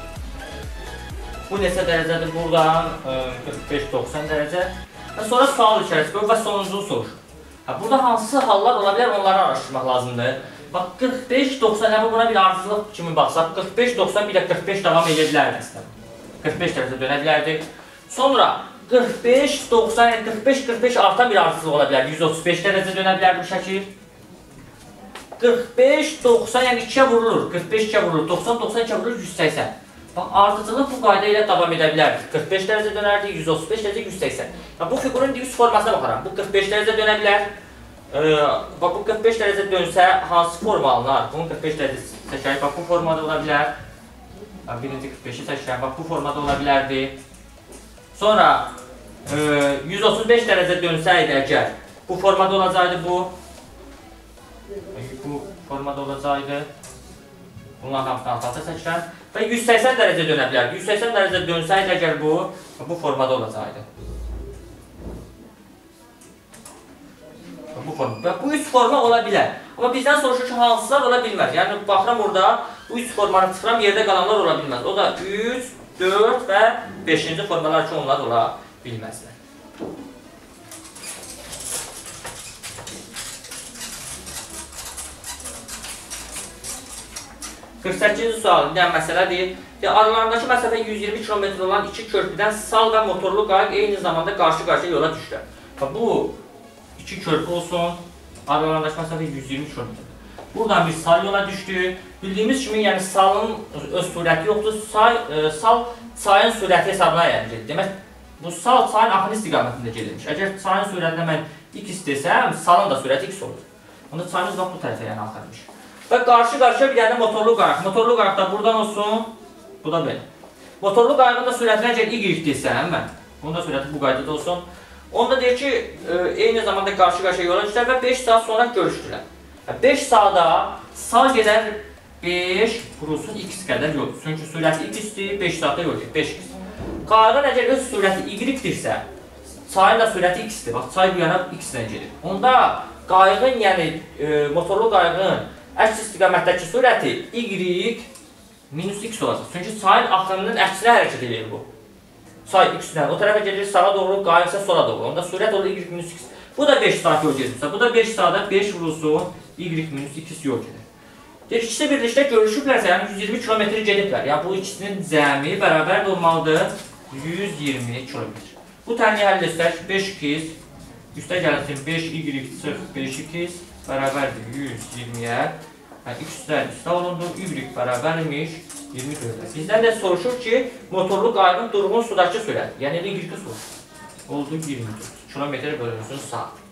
Speaker 1: Bu neçə dərəcədir buradan? qırx beş doxsan dərəcə. Sonra sual içərisi qoyur və sonuncunu sorur. Burada hansı hallar ola bilər, onları araşdırmaq lazımdır. Bax, qırx beş doxsan, yəni buna bir ardıcılıq kimi baxsaq, qırx beş doxsan bir də qırx beş davam edə bilərdi əslində. qırx beş dərəcə dönə bilərdi. Sonra qırx beş doxsan, yəni qırx beş qırx beş artan bir ardıcılıq ola bilərdi. yüz otuz beş dərəcə dönə bilərdi bu şəkil. qırx beş doxsan, yəni ikiyə vurulur. qırx beş ikiyə vurulur. doxsan doxsan ikiyə vurulur, yüz səksən. Bax, ardıcılıq bu qayda ilə davam edə bilərdi. qırx beş dərəcə dönərdi, yüz otuz beş dərəcə, yüz səksən. Bu figurun üç formasına baxaram. Bu qırx beş dərəcə dönə bilər. Bax, bu qırx beş dərəcə dönsə hansı forma alınar? Bunun qırx beş dərəcə çəkək, bax, bu formada ola bilər. Birinci qırx beşi çəkək, bax, bu formada ola bilərdi. Sonra yüz otuz beş dərəcə dönsəydi əgər, bu formada olacaqdı bu. Bu formada olacaqdı. Bunların hamısını alta çəkirəm. Və yüz səksən dərəcə dönə bilərdi. yüz səksən dərəcə dönsəydi əgər bu, bu formada olacaqdı. Bu forma. Və bu üç forma ola bilər. Amma bizdən soruşur ki, hansılar ola bilməz. Yəni, baxıram burada, bu üç formanı çıxıram, yerdə qalanlar ola bilməz. O da üç, dörd və beşinci formalar ki, onlar ola bilməzlər. qırx səkkizinci sual, yəni məsələ deyir. Aralarındakı məsafə yüz iyirmi kilometr olan iki körpüdən sal və motorlu qayıq eyni zamanda qarşı-qarşıya yola düşdü. Bu iki körpü olsun, aralarındakı məsafə yüz iyirmi kilometr. Buradan bir sal yola düşdü. Bildiyimiz kimi, yəni salın öz sürəti yoxdur, say, e, sal çayın sürəti hesabına yəni gedir. Demək, bu sal çayın axını istiqamətində gedirmiş. Əgər çayın sürətinə mən x desəm, salın da sürəti x olur. Onda çayımız bax bu tərəfə yəni axarmış. Və qarşı-qarşıya bir dənə motorlu qayıq. Motorlu qayıq da buradan olsun, bu da belə. Motorlu qayığın da sürətinə əgər y desəm mən, bunun da sürəti bu qaydada olsun. Onda deyir ki, e, eyni zamanda qarşı-qarşıya yola düşdülər və beş saat sonra görüşdülər. beş saata sağ gedər beş vurulsun x qədər yol. Çünki sürəti x-dir, beş saatda yol gedir, beş x. Qayığın əgər öz sürəti y-dirsə, çayın da sürəti x-dir. Bax, çay bu yana x-lə gedir. Onda qayığın, yəni e, motorlu qayığın əks istiqamətdəki sürəti y minus x olacaq. Çünki çayın axınının əksinə hərəkət edir bu. Çay x-lə o tərəfə gedir, sağa doğru, qayıq isə sola doğru. Onda sürət olur y minus x. Bu da beş saat yol gedirsə, bu da beş saata beş vurulsun y minus x yol gedir. Deyir, ikisi birlikdə görüşüblərsə, yəni yüz iyirmi kilometr gediblər. Yəni bu ikisinin cəmi bərabər olmalıdır yüz iyirmi kilometr. Bu tənliyi həll etsək, beş x üstə gəlsin beş y sıfır beş x bərabərdir yüz iyirmiyə. Yəni x-lər üstə olundu, y bərabərmiş iyirmi kilometr. Bizdən də soruşur ki, motorlu qayığın durğun sudakı sürəti, yəni y soruşur. Oldu iyirmi kilometr bölünsün saat.